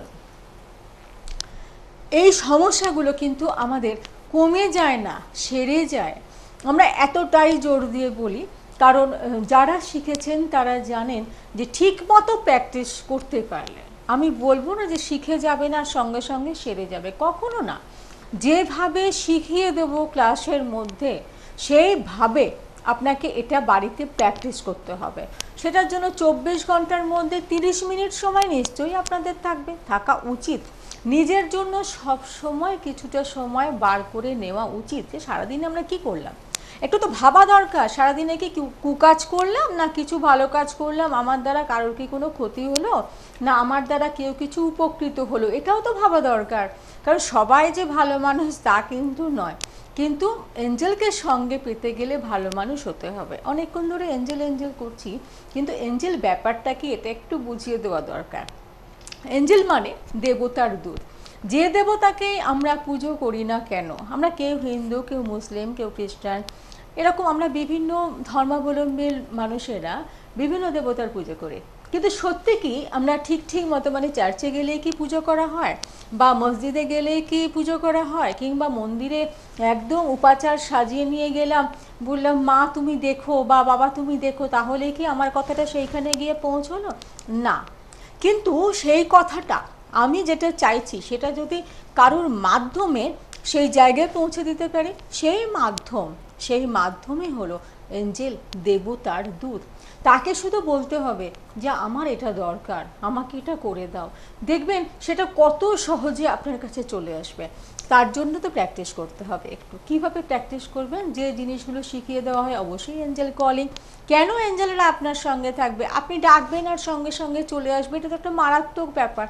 এই সমস্যাগুলো কিন্তু আমাদের কমে যায় না, সেরে যায়। আমরা এতটাই জোর দিয়ে বলি কারণ যারা শিখেছেন তারা জানেন যে ঠিক মতো প্র্যাকটিস করতে পারলে, আমি বলবো না যে শিখে যাবে না সঙ্গে সঙ্গে সেরে যাবে, কখনো না। যেভাবে শিখিয়ে দেব ক্লাসের মধ্যে সেইভাবে আপনাকে এটা বাড়িতে প্র্যাকটিস করতে হবে। সেটার জন্য চব্বিশ ঘন্টার মধ্যে তিরিশ মিনিট সময় নিশ্চয়ই আপনাদের থাকবে, থাকা উচিত। নিজের জন্য সব সময় কিছুটা সময় বার করে নেওয়া উচিত যে সারাদিনে আমরা কি করলাম, একটু তো ভাবা দরকার। সারাদিনে কি কুকাজ করলাম না কিছু ভালো কাজ করলাম, আমার দ্বারা কারোর কি কোনো ক্ষতি হলো না আমার দ্বারা কেউ কিছু উপকৃত হলো, এটাও তো ভাবা দরকার। কারণ সবাই যে ভালো মানুষ তা কিন্তু নয়, কিন্তু এঞ্জেলকে সঙ্গে পেতে গেলে ভালো মানুষ হতে হবে। অনেকক্ষণ ধরে এঞ্জেল এঞ্জেল করছি, কিন্তু এঞ্জেল ব্যাপারটা কি এটা একটু বুঝিয়ে দেওয়া দরকার। এঞ্জেল মানে দেবতার দূত। যে দেবতাকে আমরা পুজো করি না কেন, আমরা কেউ হিন্দু, কেউ মুসলিম, কেউ খ্রিস্টান, এরকম আমরা বিভিন্ন ধর্মাবলম্বী মানুষেরা বিভিন্ন দেবতার পুজো করি, কিন্তু সত্যি কি আমরা ঠিক ঠিক মতো, মানে চার্চে গেলেই কি পুজো করা হয়, বা মসজিদে গেলেই কি পুজো করা হয়, কিংবা মন্দিরে একদম উপাচার সাজিয়ে নিয়ে গেলাম, বললাম মা তুমি দেখো বা বাবা তুমি দেখো, তাহলে কি আমার কথাটা সেইখানে গিয়ে পৌঁছলো? না। কিন্তু সেই কথাটা আমি যেটা চাইছি সেটা যদি কারোর মাধ্যমে সেই জায়গায় পৌঁছে দিতে পারি, সেই মাধ্যম সেই মাধ্যমে হলো এঞ্জেল, দেবতার দূত। তাকে শুধু বলতে হবে যে আমার এটা দরকার, আমাকে এটা করে দাও, দেখবেন সেটা কত সহজে আপনার কাছে চলে আসবে। তার জন্য তো প্র্যাকটিস করতে হবে একটু। কিভাবে প্র্যাকটিস করবেন? যে জিনিসগুলো শিখিয়ে দেওয়া হয়, অবশ্যই এঞ্জেল কলিং। কেন এঞ্জেলরা আপনার সঙ্গে থাকবে? আপনি ডাকবেন আর সঙ্গে সঙ্গে চলে আসবে, এটা তো একটা মারাত্মক ব্যাপার।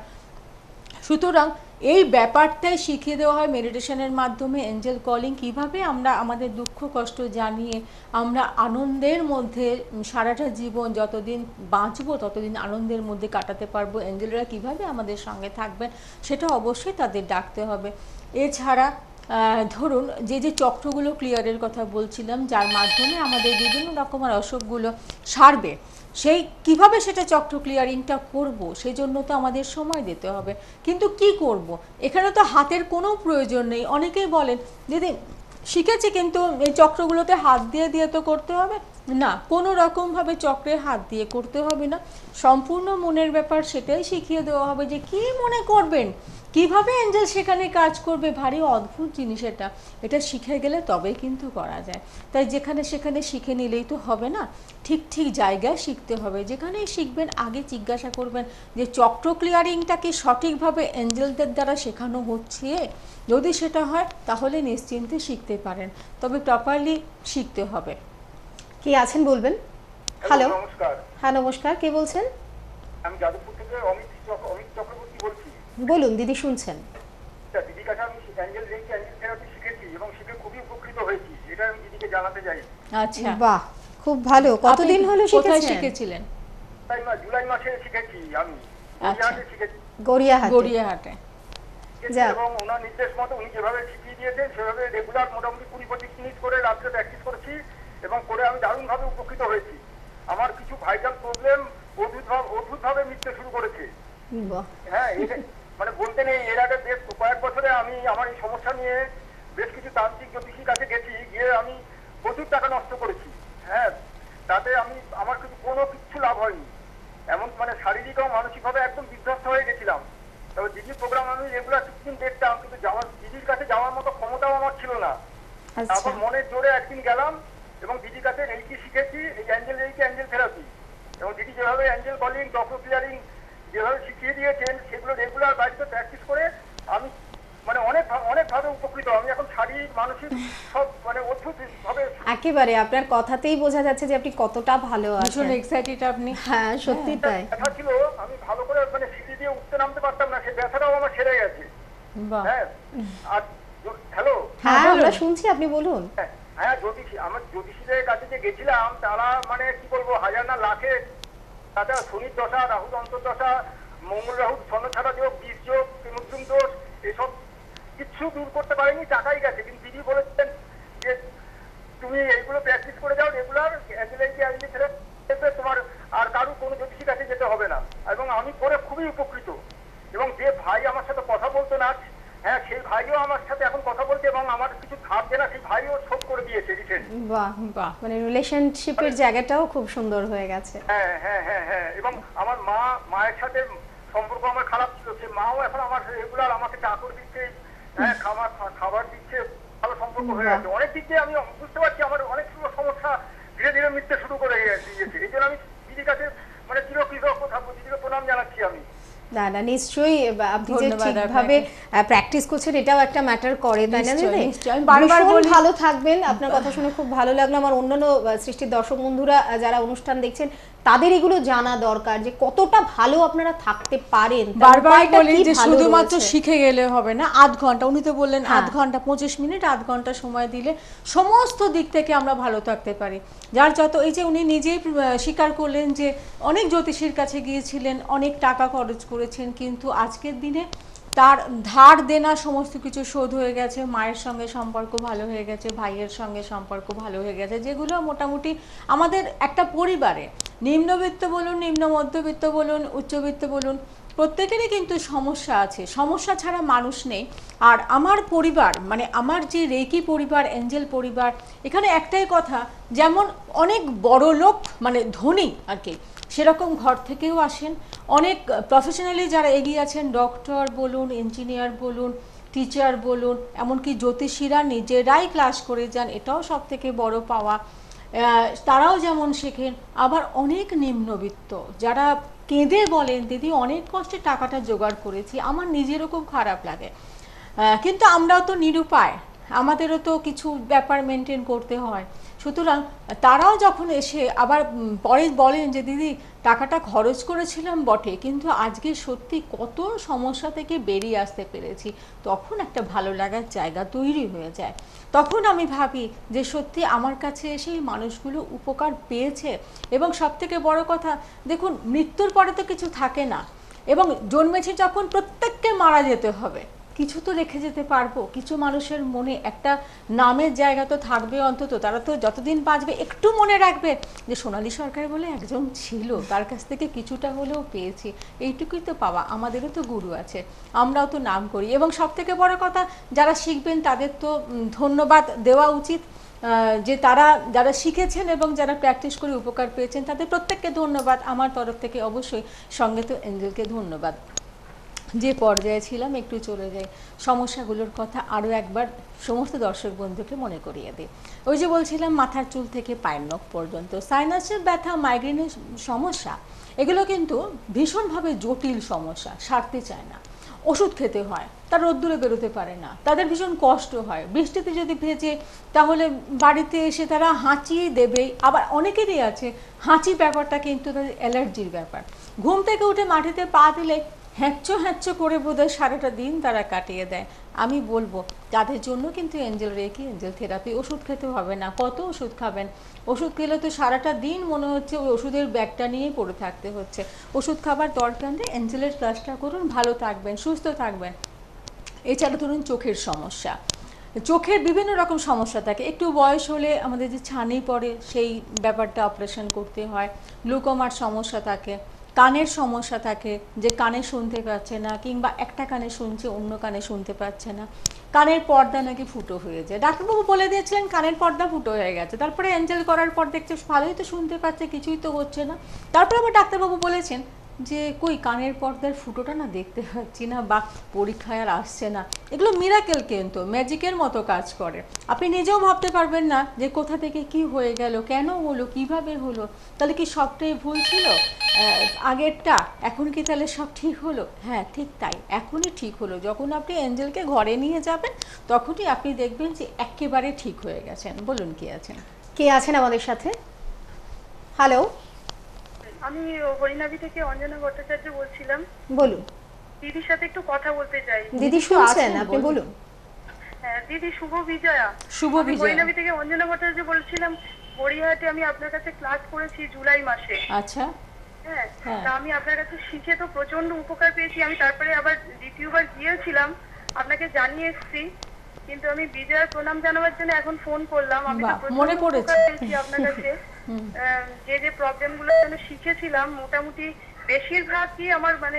সুতরাং এই ব্যাপারটাই শিখিয়ে দেওয়া হয় মেডিটেশনের মাধ্যমে, এঞ্জেল কলিং। কিভাবে আমরা আমাদের দুঃখ কষ্ট জানিয়ে আমরা আনন্দের মধ্যে সারাটা জীবন যতদিন বাঁচবো ততদিন আনন্দের মধ্যে কাটাতে পারবো, এঞ্জেলরা কিভাবে আমাদের সঙ্গে থাকবেন সেটা অবশ্যই তাদের ডাকতে হবে। এছাড়া ধরুন যে যে চক্রগুলো ক্লিয়ারের কথা বলছিলাম, যার মাধ্যমে আমাদের বিভিন্ন রকমের অসুখগুলো সারবে, সেই কিভাবে সেটা চক্র ক্লিয়ারিংটা করব, সেই জন্য তো আমাদের সময় দিতে হবে। কিন্তু কি করব? এখানে তো হাতের কোনো প্রয়োজন নেই। অনেকেই বলেন দিদি শিখেছি কিন্তু এই চক্রগুলোতে হাত দিয়ে দিয়ে তো করতে হবে না, কোনো রকমভাবে চক্রে হাত দিয়ে করতে হবে না, সম্পূর্ণ মনের ব্যাপার। সেটাই শিখিয়ে দেওয়া হবে যে কি মনে করবেন, কিভাবে এঞ্জেল সেখানে কাজ করবে, ভারী অদ্ভুত জিনিস এটা, এটা শিখে গেলে তবেই কিন্তু করা যায়। তাই যেখানে সেখানে শিখে নিলেই তো হবে না, ঠিক ঠিক জায়গায় শিখতে হবে। যেখানেই শিখবেন আগে জিজ্ঞাসা করবেন যে চক্র ক্লিয়ারিংটা কি সঠিকভাবে এঞ্জেলদের দ্বারা শেখানো হচ্ছে। যদি সেটা হয় তাহলে নিশ্চিন্তে শিখতে পারেন, তবে প্রপারলি শিখতে হবে। কি আছেন বলবেন? হ্যালো, নমস্কার। হ্যাঁ নমস্কার, কে বলছেন? আমি যাদবপুর থেকে অমিত চক- অমিত চক্রবর্তী বলছি। বলুন দিদি, শুনছেন। তা দিদির কাছে আমি অ্যাঞ্জেল রেঞ্জ অ্যাঞ্জেল থেরাপি শিখেছি এবং শিখে খুবই উপকৃত হয়েছি, এটা আমি দিদিকে জানাতে চাই। আচ্ছা, বাহ, খুব ভালো। কতদিন হলো কোথায় শিখেছেন? শিখেছিলেন? তাই মা জুলাই মাসে শিখেছি আমি, আচ্ছা। গড়িয়াহাটে শিখেছি। গড়িয়াহাটে। গড়িয়াহাটে। যাক। এবং ওনার নির্দেশ মতো উনি যেভাবে শিখিয়ে দিয়েছেন সেভাবে রেগুলার মোটামুটি কুড়ি পঁচিশ মিনিট করে রাত্রে প্র্যাকটিস করেছি এবং করে আমি দারুণভাবে উপকৃত হয়েছি। আমার কিছু ভাইটাল প্রবলেম অদ্ভুতভাবে অদ্ভুতভাবে মিটতে শুরু করেছে। বাহ। হ্যাঁ, এটা মানে বলতে নেই, এর আগে বেশ কয়েক বছরে আমি আমার এই সমস্যা নিয়ে বেশ কিছু তান্ত্রিক জ্যোতিষীর কাছে গেছি, গিয়ে আমি প্রচুর টাকা নষ্ট করেছি। হ্যাঁ, তাতে আমি আমার কিন্তু কোনো কিচ্ছু লাভ হয়নি, এমন মানে শারীরিক এবং মানসিকভাবে একদম বিধ্বস্ত হয়ে গেছিলাম। তবে দিদির প্রোগ্রাম আমি রেগুলার কিছুদিন দেখতাম, কিন্তু যাওয়ার দিদির কাছে যাওয়ার মতো ক্ষমতাও আমার ছিল না। আচ্ছা, তারপর মনের জোরে একদিন গেলাম এবং দিদির কাছে রেইকি শিখেছি, এই অ্যাঞ্জেল রেইকি অ্যাঞ্জেল থেরাপি। এবং দিদি যেভাবে অ্যাঞ্জেল কলিং চক্র ক্লিয়ারিং যেভাবে শিখিয়ে দিয়েছেন সেগুলো রেগুলার বাড়িতে প্র্যাকটিস করে আমি মানে অনেক অনেকভাবে উপকৃত। আমি এখন শারীরিক মানসিক সব মানে অদ্ভুত ভাবে একেবারে আপনার কথাতেই বোঝা যাচ্ছে যে আপনি কতটা ভালো আছেন। ভীষণ এক্সাইটেড আপনি। হ্যাঁ, সত্যি তাই। ব্যথা ছিল, আমি ভালো করে মানে সিঁড়ি দিয়ে উঠতে নামতে পারতাম না, সেই ব্যথাটাও আমার সেরে গেছে। বাহ। হ্যাঁ, আর হ্যালো, হ্যাঁ, বলুন। আমরা শুনছি, আপনি বলুন। হ্যাঁ হ্যাঁ জ্যোতিষী, আমার জ্যোতিষীদের কাছে যে গেছিলাম তারা মানে কি বলবো হাজার না লাখে, তাছাড়া শনির দশা, রাহুর অন্তর্দশা, মঙ্গল রাহুর ছন্নছাড়া যোগ, বীজ যোগ, মধ্যম দোষ, এসব কিচ্ছু দূর করতে পারেনি, টাকাই গেছে। কিন্তু দিদি বলেছেন যে তুমি এইগুলো প্র্যাকটিস করে যাও রেগুলার, তোমার আর কারো কোনো জ্যোতিষীর কাছে যেতে হবে না। এবং আমি করে খুবই উপকৃত। এবং যে ভাই আমার সাথে কথা বলতো না, হ্যাঁ সেই ভাইও আমার সাথে এখন কথা বলছে এবং আমার কিছু ধার দেনা সেই ভাইও শোধ করে দিয়েছে রিসেন্ট। বাহ বাহ। মানে রিলেশনশিপের জায়গাটাও খুব সুন্দর হয়ে গেছে। হ্যাঁ হ্যাঁ হ্যাঁ হ্যাঁ এবং আমার মা মায়ের সাথে সম্পর্ক আমার খারাপ ছিল, সে মাও এখন আমার রেগুলার আমাকে চাকর দিচ্ছে, হ্যাঁ খাবার খাবার দিচ্ছে, ভালো সম্পর্ক হয়ে গেছে। অনেক দিক দিয়ে আমি বুঝতে পারছি আমার অনেক সমস্যা ধীরে ধীরে মিটতে শুরু করে দিয়েছে। এই জন্য আমি দিদির কাছে মানে চিরকৃতজ্ঞ থাকবো, দিদিকে প্রণাম জানাচ্ছি আমি। না না, নিশ্চয়ই আপনি যে ধন্যবাদ ঠিকভাবে প্র্যাকটিস করছেন এটাও একটা ম্যাটার করে, তাই না নিশ্চয়ই, দিদি? নিশ্চয়ই। আমি বারবার ভীষণ বলি- ভালো থাকবেন, আপনার কথা শুনে খুব ভালো লাগলো। আমার অন্যান্য আহ, সৃষ্টির দর্শক বন্ধুরা আহ, যারা অনুষ্ঠান দেখছেন তাদের এগুলো জানা দরকার যে কতটা ভালো আপনারা থাকতে পারেন। তার বারবার উপায়টা বলি কি যে ভালো শুধুমাত্র রয়েছে। শিখে গেলে হবে না, আধ ঘন্টা, উনি তো বললেন হ্যাঁ। আধ ঘন্টা পঁচিশ মিনিট আধ ঘন্টা সময় দিলে সমস্ত দিক থেকে আমরা ভালো থাকতে পারি। যার যত, এই যে উনি নিজেই আহ, স্বীকার করলেন যে অনেক জ্যোতিষীর কাছে গিয়েছিলেন, অনেক টাকা খরচ করেছেন, কিন্তু আজকের দিনে তার ধার দেনা সমস্ত কিছু শোধ হয়ে গেছে, মায়ের সঙ্গে সম্পর্ক ভালো হয়ে গেছে, ভাইয়ের সঙ্গে সম্পর্ক ভালো হয়ে গেছে, যেগুলো মোটামুটি আমাদের একটা পরিবারে নিম্নবিত্ত বলুন, নিম্ন মধ্যবিত্ত বলুন, উচ্চবিত্ত বলুন, প্রত্যেকেরই কিন্তু সমস্যা আছে, সমস্যা ছাড়া মানুষ নেই। আর আমার পরিবার মানে আমার যে রেকি পরিবার, এঞ্জেল পরিবার, এখানে একটাই কথা, যেমন অনেক বড় লোক মানে ধনী আর কি, সেরকম ঘর থেকেও আসেন, অনেক প্রফেশনালি যারা এগিয়ে আছেন, ডক্টর বলুন, ইঞ্জিনিয়ার বলুন, টিচার বলুন, এমনকি জ্যোতিষীরা নিজেরাই ক্লাস করে যান, এটাও সব থেকে বড় পাওয়া। তারাও যেমন শেখেন, আবার অনেক নিম্নবিত্ত যারা কেঁদে বলেন দিদি অনেক কষ্টে টাকাটা জোগাড় করেছি, আমার নিজেরও খুব খারাপ লাগে, কিন্তু আমরাও তো নিরুপায়, আমাদেরও তো কিছু ব্যাপার মেনটেন করতে হয়। সুতরাং তারাও যখন এসে আবার পরে বলেন যে দিদি টাকাটা খরচ করেছিলাম বটে, কিন্তু আজকে সত্যি কত সমস্যা থেকে বেরিয়ে আসতে পেরেছি, তখন একটা ভালো লাগার জায়গা তৈরি হয়ে যায়। তখন আমি ভাবি যে সত্যি আমার কাছে এসে মানুষগুলো উপকার পেয়েছে। এবং সবথেকে বড় কথা, দেখুন মৃত্যুর পরে তো কিছু থাকে না, এবং জন্মেছে যখন প্রত্যেককে মারা যেতে হবে, কিছু তো রেখে যেতে পারবো, কিছু মানুষের মনে একটা নামের জায়গা তো থাকবে, অন্তত তারা তো যতদিন বাঁচবে একটু মনে রাখবে যে সোনালী সরকার বলে একজন ছিল, তার কাছ থেকে কিছুটা হলেও পেয়েছি, এইটুকুই তো পাওয়া। আমাদেরও তো গুরু আছে, আমরাও তো নাম করি। এবং সব থেকে বড় কথা, যারা শিখবেন তাদের তো ধন্যবাদ দেওয়া উচিত, যে তারা যারা শিখেছেন এবং যারা প্র্যাকটিস করে উপকার পেয়েছেন তাদের প্রত্যেককে ধন্যবাদ আমার তরফ থেকে, অবশ্যই সঙ্গে তো এঞ্জেলকে ধন্যবাদ। যে পর্যায়ে ছিলাম একটু চলে যাই, সমস্যাগুলোর কথা আরও একবার সমস্ত দর্শক বন্ধুকে মনে করিয়ে দিই। ওই যে বলছিলাম মাথার চুল থেকে পায়ের নখ পর্যন্ত সাইনাসের ব্যথা, মাইগ্রেনের সমস্যা, এগুলো কিন্তু ভীষণভাবে জটিল সমস্যা, সারতে চায় না, ওষুধ খেতে হয়, তার রোদ্দুরে বেরোতে পারে না, তাদের ভীষণ কষ্ট হয়, বৃষ্টিতে যদি ভেজে তাহলে বাড়িতে এসে তারা হাঁচিয়ে দেবেই। আবার অনেকেরই আছে হাঁচি ব্যাপারটা কিন্তু তাদের অ্যালার্জির ব্যাপার, ঘুম থেকে উঠে মাটিতে পা দিলে হ্যাঁচ্চো হ্যাঁচ্চো করে বোধহয় সারাটা দিন তারা কাটিয়ে দেয়। আমি বলবো তাদের জন্য কিন্তু এঞ্জেল রেকি, এঞ্জেল থেরাপি, ওষুধ খেতে হবে না। কত ওষুধ খাবেন? ওষুধ খেলে তো সারাটা দিন মনে হচ্ছে ওই ওষুধের ব্যাগটা নিয়েই পড়ে থাকতে হচ্ছে। ওষুধ খাবার দরকার নেই, এঞ্জেলের কাজটা করুন, ভালো থাকবেন, সুস্থ থাকবেন। এছাড়া ধরুন চোখের সমস্যা, চোখের বিভিন্ন রকম সমস্যা থাকে, একটু বয়স হলে আমাদের যে ছানি পড়ে সেই ব্যাপারটা অপারেশন করতে হয়, গ্লুকোমার সমস্যা থাকে, কানের সমস্যা থাকে, যে কানে শুনতে পাচ্ছে না কিংবা একটা কানে শুনছে অন্য কানে শুনতে পাচ্ছে না, কানের পর্দা নাকি ফুটো হয়ে যায়। ডাক্তারবাবু বলে দিয়েছিলেন কানের পর্দা ফুটো হয়ে গেছে, তারপরে এঞ্জেল করার পর দেখছে ভালোই তো শুনতে পাচ্ছে, কিছুই তো হচ্ছে না। তারপরে আবার ডাক্তারবাবু বলেছেন যে কই কানের পর্দার ফুটোটা না দেখতে পাচ্ছি না, বা পরীক্ষায় আর আসছে না। এগুলো মিরাকেল, কিন্তু ম্যাজিকের মতো কাজ করে। আপনি নিজেও ভাবতে পারবেন না যে কোথা থেকে কি হয়ে গেল, কেন হলো, কিভাবে হলো, তাহলে কি সবটাই ভুল ছিল আগেরটা, এখন কি তাহলে সব ঠিক হলো? হ্যাঁ ঠিক তাই, এখনই ঠিক হলো। যখন আপনি এঞ্জেলকে ঘরে নিয়ে যাবেন তখনই আপনি দেখবেন যে একেবারে ঠিক হয়ে গেছেন। বলুন কে আছেন? কে আছেন আমাদের সাথে? হ্যালো, আমি হরিনাবি থেকে অঞ্জনা ভট্টাচার্য বলছিলাম। বলুন। দিদির সাথে একটু কথা বলতে চাই। দিদি শুনছেন? আপনি বলুন। হ্যাঁ দিদি, শুভ বিজয়া। শুভ বিজয়া। হরিনাবি থেকে অঞ্জনা ভট্টাচার্য বলছিলাম। গড়িয়াহাটে আমি আপনার কাছে ক্লাস করেছি জুলাই মাসে। আচ্ছা। হ্যাঁ, তা আমি আপনার কাছে শিখে তো প্রচন্ড উপকার পেয়েছি। আমি তারপরে আবার দ্বিতীয়বার গিয়েছিলাম, আপনাকে জানিয়ে এসেছি, কিন্তু আমি বিজয়ার প্রণাম জানাবার জন্য এখন ফোন করলাম। আমি তো প্রচন্ড উপকার পেয়েছি আপনার কাছে। যে যে প্রবলেম গুলোর জন্য শিখেছিলাম মোটামুটি বেশিরভাগই আমার মানে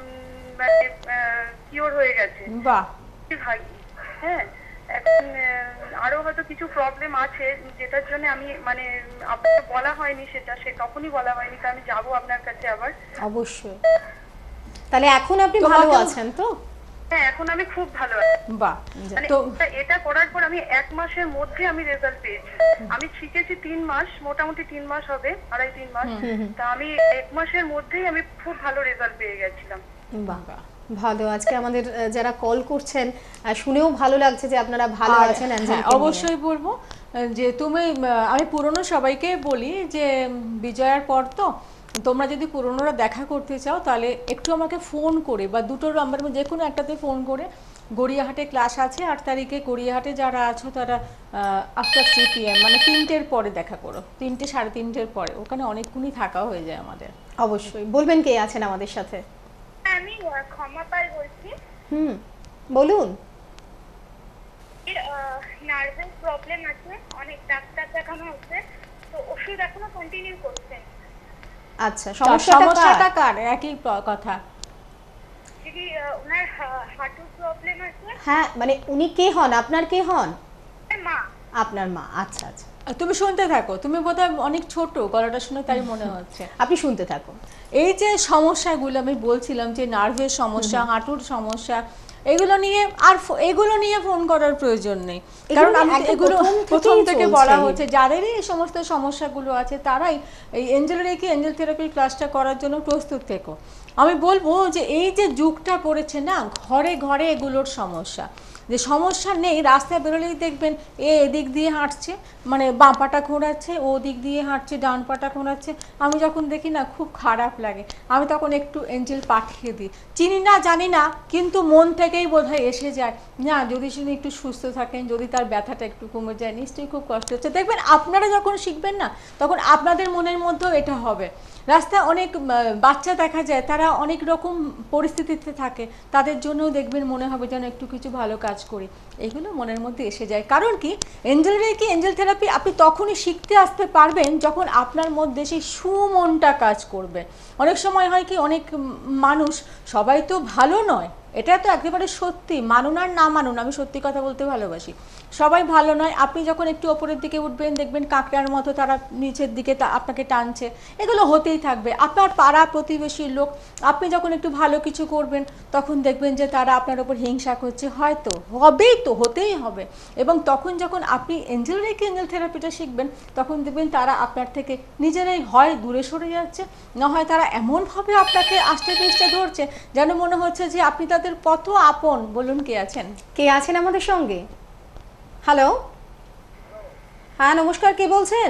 কিওর হয়ে গেছে। বাহ। বেশিরভাগই। হ্যাঁ, এখন আরো হয়তো কিছু প্রবলেম আছে যেটার জন্য আমি মানে আপনাকে বলা হয়নি, সেটা সে তখনই বলা হয়নি। তা আমি যাবো আপনার কাছে আবার। অবশ্যই। তাহলে এখন আপনি ভালো আছেন তো? হ্যাঁ, এখন আমি খুব ভালো আছি। বাহ। মানে এটা করার পর আমি এক মাসের মধ্যে আমি রেজাল্ট পেয়েছি। আমি শিখেছি তিন মাস, মোটামুটি তিন মাস হবে, আড়াই তিন মাস। তা আমি এক মাসের মধ্যেই আমি খুব ভালো রেজাল্ট পেয়ে গেছিলাম। বাহ, ভালো। আজকে আমাদের যারা কল করছেন শুনেও ভালো লাগছে যে আপনারা ভালো আছেন। অবশ্যই বলবো যে তুমি, আমি পুরনো সবাইকে বলি যে বিজয়ার পর তো তোমরা যদি পুরনোরা দেখা করতে চাও তাহলে একটু আমাকে ফোন করে বা দুটো নাম্বার যে কোনো একটাতে ফোন করে, গড়িয়াহাটে ক্লাস আছে আট তারিখে, গড়িয়াহাটে যারা আছো তারা আফটার থ্রি পি এম মানে তিনটের পরে দেখা করো, তিনটে সাড়ে তিনটের পরে, ওখানে অনেকক্ষণই থাকা হয়ে যায় আমাদের। অবশ্যই। বলবেন কে আছেন আমাদের সাথে? আমি ক্ষমা পাল বলছি। হুম, বলুন। নার্ভের প্রবলেম আছে, অনেক ডাক্তার দেখানো হচ্ছে, তো ওষুধ এখনো কন্টিনিউ করছেন। আচ্ছা, সমস্যাটা কার? একই কথা। দিদি, ওনার হাঁটুর প্রবলেম আছে। হ্যাঁ, মানে উনি কে হন? আপনার কে হন? মা। আপনার মা। আচ্ছা আচ্ছা, তুমি শুনতে থাকো, তুমি বোধহয় অনেক ছোট, গলাটা শুনে তাই মনে হচ্ছে। আপনি শুনতে থাকুন। এই যে সমস্যাগুলো আমি বলছিলাম যে নার্ভের সমস্যা, হাঁটুর সমস্যা, এগুলো নিয়ে আর এগুলো নিয়ে ফোন করার প্রয়োজন নেই, কারণ আমি এগুলো প্রথম থেকে বলা হচ্ছে যাদেরই এই সমস্ত সমস্যাগুলো আছে তারাই এই এঞ্জেল রেকি, এঞ্জেল থেরাপির ক্লাসটা করার জন্য প্রস্তুত থেকো। আমি বলবো যে এই যে যুগটা পড়েছে না, ঘরে ঘরে এগুলোর সমস্যা, যে সমস্যা নেই রাস্তায় বেরোলেই দেখবেন এ এদিক দিয়ে হাঁটছে, মানে বাঁ পাটা ঘোরাচ্ছে, ও দিক দিয়ে হাঁটছে, ডান পাটা ঘোরাচ্ছে। আমি যখন দেখি না খুব খারাপ লাগে, আমি তখন একটু এঞ্জেল পাঠিয়ে দিই। চিনি না জানি না, কিন্তু মন থেকেই বোধহয় এসে যায় না, যদি শুনি একটু সুস্থ থাকেন, যদি তার ব্যথাটা একটু কমে যায়, নিশ্চয়ই খুব কষ্ট হচ্ছে। দেখবেন আপনারা যখন শিখবেন না তখন আপনাদের মনের মধ্যেও এটা হবে। রাস্তায় অনেক বাচ্চা দেখা যায়, তারা অনেক রকম পরিস্থিতিতে থাকে, তাদের জন্যও দেখবেন মনে হবে যেন একটু কিছু ভালো কাজ করি, এগুলো মনের মধ্যে এসে যায়। কারণ কি, এঞ্জেল রেকি, এঞ্জেল থেরাপি আপনি তখনই শিখতে আসতে পারবেন যখন আপনার মধ্যে সেই সুমনটা কাজ করবে। অনেক সময় হয় কি, অনেক মানুষ, সবাই তো ভালো নয়, এটা তো একেবারে সত্যি, মানুন আর না মানুন, আমি সত্যি কথা বলতে ভালোবাসি। সবাই ভালো নয়। আপনি যখন একটু ওপরের দিকে উঠবেন দেখবেন কাঁকড়ার মতো তারা নিচের দিকে আপনাকে টানছে, এগুলো হতেই থাকবে। আপনার পাড়া প্রতিবেশীর লোক, আপনি যখন একটু ভালো কিছু করবেন তখন দেখবেন যে তারা আপনার ওপর হিংসা করছে, হয়তো হবেই, তো হতেই হবে। এবং তখন যখন আপনি এঞ্জেল রেকি এঞ্জেল থেরাপিটা শিখবেন তখন দেখবেন তারা আপনার থেকে নিজেরাই হয় দূরে সরে যাচ্ছে, না হয় তারা এমনভাবে আপনাকে আষ্টে পৃষ্ঠে ধরছে যেন মনে হচ্ছে যে আপনি তাদের কত আপন। বলুন কে আছেন? কে আছেন আমাদের সঙ্গে? হ্যালো, হ্যাঁ নমস্কার, কে বলছেন?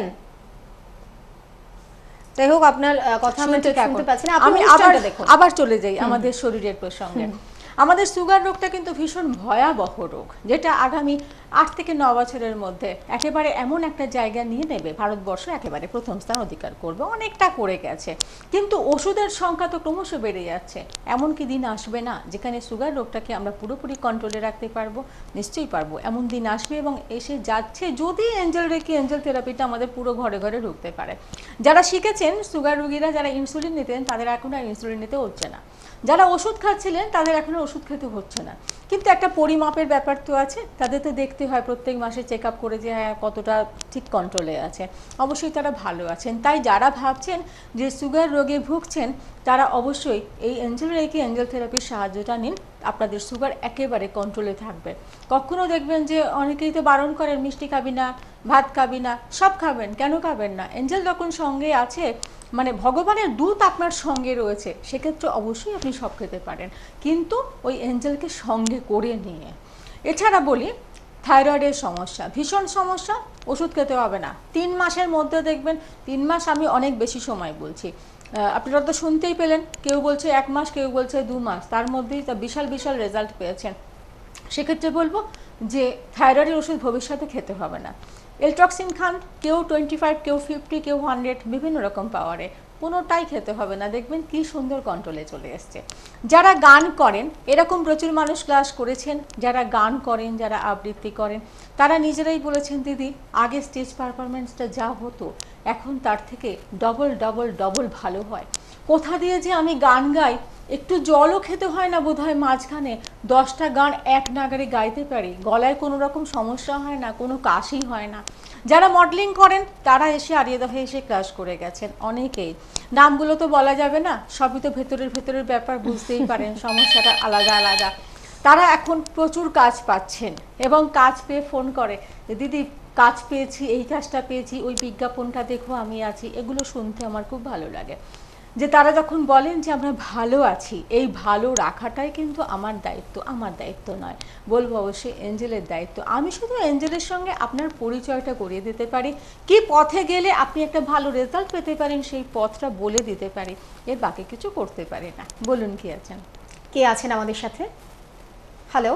যাই হোক, আপনার কথা আমি শুনতে পাচ্ছি না। আমি আবার আবার চলে যাই আমাদের শরীরের প্রসঙ্গে। আমাদের সুগার রোগটা কিন্তু ভীষণ ভয়াবহ রোগ, যেটা আগামী আট থেকে ন বছরের মধ্যে একেবারে এমন একটা জায়গা নিয়ে নেবে, ভারতবর্ষ একেবারে প্রথম স্থান অধিকার করবে, অনেকটা করে গেছে। কিন্তু ওষুধের সংখ্যা তো ক্রমশ বেড়ে যাচ্ছে। এমন কি দিন আসবে না যেখানে সুগার রোগটাকে আমরা পুরোপুরি কন্ট্রোলে রাখতে পারবো? নিশ্চয়ই পারবো, এমন দিন আসবে এবং এসে যাচ্ছে যদি এঞ্জেল রেকি এঞ্জেল থেরাপিটা আমাদের পুরো ঘরে ঘরে ঢুকতে পারে। যারা শিখেছেন সুগার রোগীরা, যারা ইনসুলিন নিতেন তাদের এখন আর ইনসুলিন নিতে হচ্ছে না, যারা ওষুধ খাচ্ছিলেন তাদের এখনো ওষুধ খেতে হচ্ছে না। কিন্তু একটা পরিমাপের ব্যাপার তো আছে, তাদের তো দেখতে হয় প্রত্যেক মাসে চেক আপ করে যে হ্যাঁ কতটা ঠিক কন্ট্রোলে আছে। অবশ্যই তারা ভালো আছেন। তাই যারা ভাবছেন যে সুগার রোগে ভুগছেন তারা অবশ্যই এই এঞ্জেল রেকি এঞ্জেল থেরাপির সাহায্যটা নিন, আপনাদের সুগার একেবারে কন্ট্রোলে থাকবে। কখনো দেখবেন যে অনেকেই তো বারণ করেন মিষ্টি খাবি না, ভাত খাবি না, সব খাবেন, কেন খাবেন না? এঞ্জেল যখন সঙ্গে আছে, মানে ভগবানের দূত আপনার সঙ্গে রয়েছে, সেক্ষেত্রে অবশ্যই আপনি সব খেতে পারেন, কিন্তু ওই এঞ্জেলকে সঙ্গে করে নিয়ে। এছাড়া বলি থাইরয়েডের সমস্যা, ভীষণ সমস্যা, ওষুধ খেতে হবে না। তিন মাসের মধ্যে দেখবেন, তিন মাস আমি অনেক বেশি সময় বলছি, আপনারা তো শুনতেই পেলেন, কেউ বলছে এক মাস, কেউ বলছে দু মাস, তার মধ্যেই তা বিশাল বিশাল রেজাল্ট পেয়েছেন। সেক্ষেত্রে বলবো যে থাইরয়েডের ওষুধ ভবিষ্যতে খেতে হবে না। এলট্রক্সিন খান, কেউ টোয়েন্টি ফাইভ, কেউ ফিফটি, কেউ হান্ড্রেড, বিভিন্ন রকম পাওয়ারে, কোনোটাই খেতে হবে না, দেখবেন কি সুন্দর কন্ট্রোলে চলে এসছে। যারা গান করেন, এরকম প্রচুর মানুষ ক্লাস করেছেন, যারা গান করেন, যারা আবৃত্তি করেন, তারা নিজেরাই বলেছেন দিদি আগে স্টেজ পারফরমেন্সটা যা হতো এখন তার থেকে ডবল ডবল ডবল ভালো হয়। কোথা দিয়ে যে আমি গান গাই, একটু জলও খেতে হয় না বোধ হয়, মাঝখানে দশটা গান এক নাগারে গাইতে পারি, গলায় কোনো রকম সমস্যা হয় না, কোনো কাশি হয় না। যারা মডেলিং করেন তারা এসে আরিয়াদহে এসে ক্লাস করে গেছেন অনেকেই, নামগুলো তো বলা যাবে না, সবই তো ভেতরের ভেতরের ব্যাপার, বুঝতেই পারেন সমস্যাটা আলাদা আলাদা। তারা এখন প্রচুর কাজ পাচ্ছেন এবং কাজ পেয়ে ফোন করে যে দিদি কাজ পেয়েছি, এই কাজটা পেয়েছি, ওই বিজ্ঞাপনটা দেখো আমি আছি। এগুলো শুনতে আমার খুব ভালো লাগে যে তারা যখন বলেন যে আমরা ভালো আছি, এই ভালো রাখাটাই কিন্তু আমার দায়িত্ব, আমার দায়িত্ব নয়, বলবো অবশ্যই এঞ্জেলের দায়িত্ব। আমি শুধু এঞ্জেলের সঙ্গে আপনার পরিচয়টা করিয়ে দিতে পারি, কি পথে গেলে আপনি একটা ভালো রেজাল্ট পেতে পারেন সেই পথটা বলে দিতে পারি, এর বাকি কিছু করতে পারি না। বলুন কি আছেন? কে আছেন আমাদের সাথে? হ্যালো,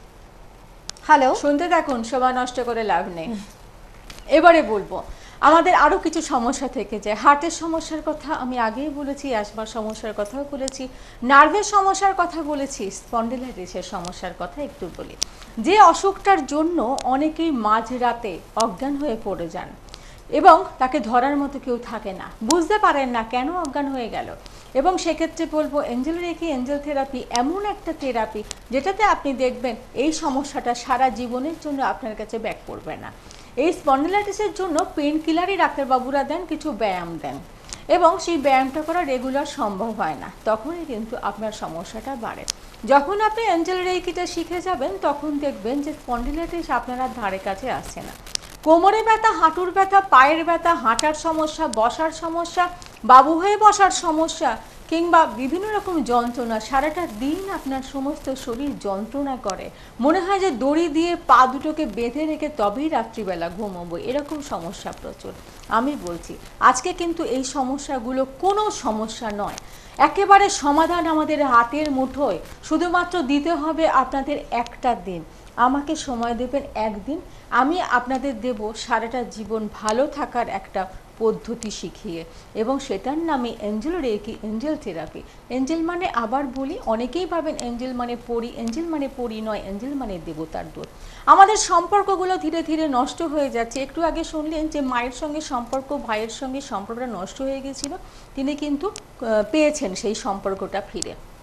হ্যালো, শুনতে থাকুন, সময় নষ্ট করে লাভ নেই। এবারে বলবো আমাদের আরও কিছু সমস্যা থেকে যায়। হার্টের সমস্যার কথা আমি আগেই বলেছি, অ্যাজমার সমস্যার কথাও বলেছি, নার্ভের সমস্যার কথা বলেছি, স্পন্ডিলাইটিসের সমস্যার কথা একটু বলি। যে অসুখটার জন্য অনেকেই মাঝরাতে অজ্ঞান হয়ে পড়ে যান এবং তাকে ধরার মতো কেউ থাকে না, বুঝতে পারেন না কেন অজ্ঞান হয়ে গেল। এবং সেক্ষেত্রে বলবো এঞ্জেল রেকি এঞ্জেল থেরাপি এমন একটা থেরাপি যেটাতে আপনি দেখবেন এই সমস্যাটা সারা জীবনের জন্য আপনার কাছে ব্যাক করবে না। এই স্পন্ডিলাইটিসের জন্য পেন কিলারই ডাক্তারবাবুরা দেন, কিছু ব্যায়াম দেন, এবং সেই ব্যায়ামটা করা রেগুলার সম্ভব হয় না, তখনই কিন্তু আপনার সমস্যাটা বাড়ে। যখন আপনি এঞ্জেল রেকিটা শিখে যাবেন তখন দেখবেন যে স্পন্ডিলাইটিস আপনার আর ধারে কাছে আসছে না। কোমরে ব্যথা, হাঁটুর ব্যথা, পায়ের ব্যথা, হাঁটার সমস্যা, বসার সমস্যা, বাবু হয়ে বসার সমস্যা, কিংবা বিভিন্ন রকম যন্ত্রণা, সারাটা দিন আপনার সমস্ত শরীর যন্ত্রণা করে, মনে হয় যে দড়ি দিয়ে পা দুটোকে বেঁধে রেখে তবেই রাত্রিবেলা ঘুমোবো, এরকম সমস্যা প্রচুর। আমি বলছি আজকে কিন্তু এই সমস্যাগুলো কোনো সমস্যা নয়, একেবারে সমাধান আমাদের হাতের মুঠোয়। শুধুমাত্র দিতে হবে আপনাদের একটা দিন, আমাকে সময় দেবেন একদিন, আমি আপনাদের দেব সারাটা জীবন ভালো থাকার একটা পদ্ধতি শিখিয়ে, এবং সেটার নামে angel reiki angel therapy. Angel মানে আবার বলি, অনেকেই ভাবেন এঞ্জেল মানে পরি, এঞ্জেল মানে পরি নয়, এঞ্জেল মানে দেবতার দূত। আমাদের সম্পর্কগুলো ধীরে ধীরে নষ্ট হয়ে যাচ্ছে। একটু আগে শুনলেন যে মায়ের সঙ্গে সম্পর্ক, ভাইয়ের সঙ্গে সম্পর্কটা নষ্ট হয়ে গেছিল, তিনি কিন্তু পেয়েছেন সেই সম্পর্কটা ফিরে।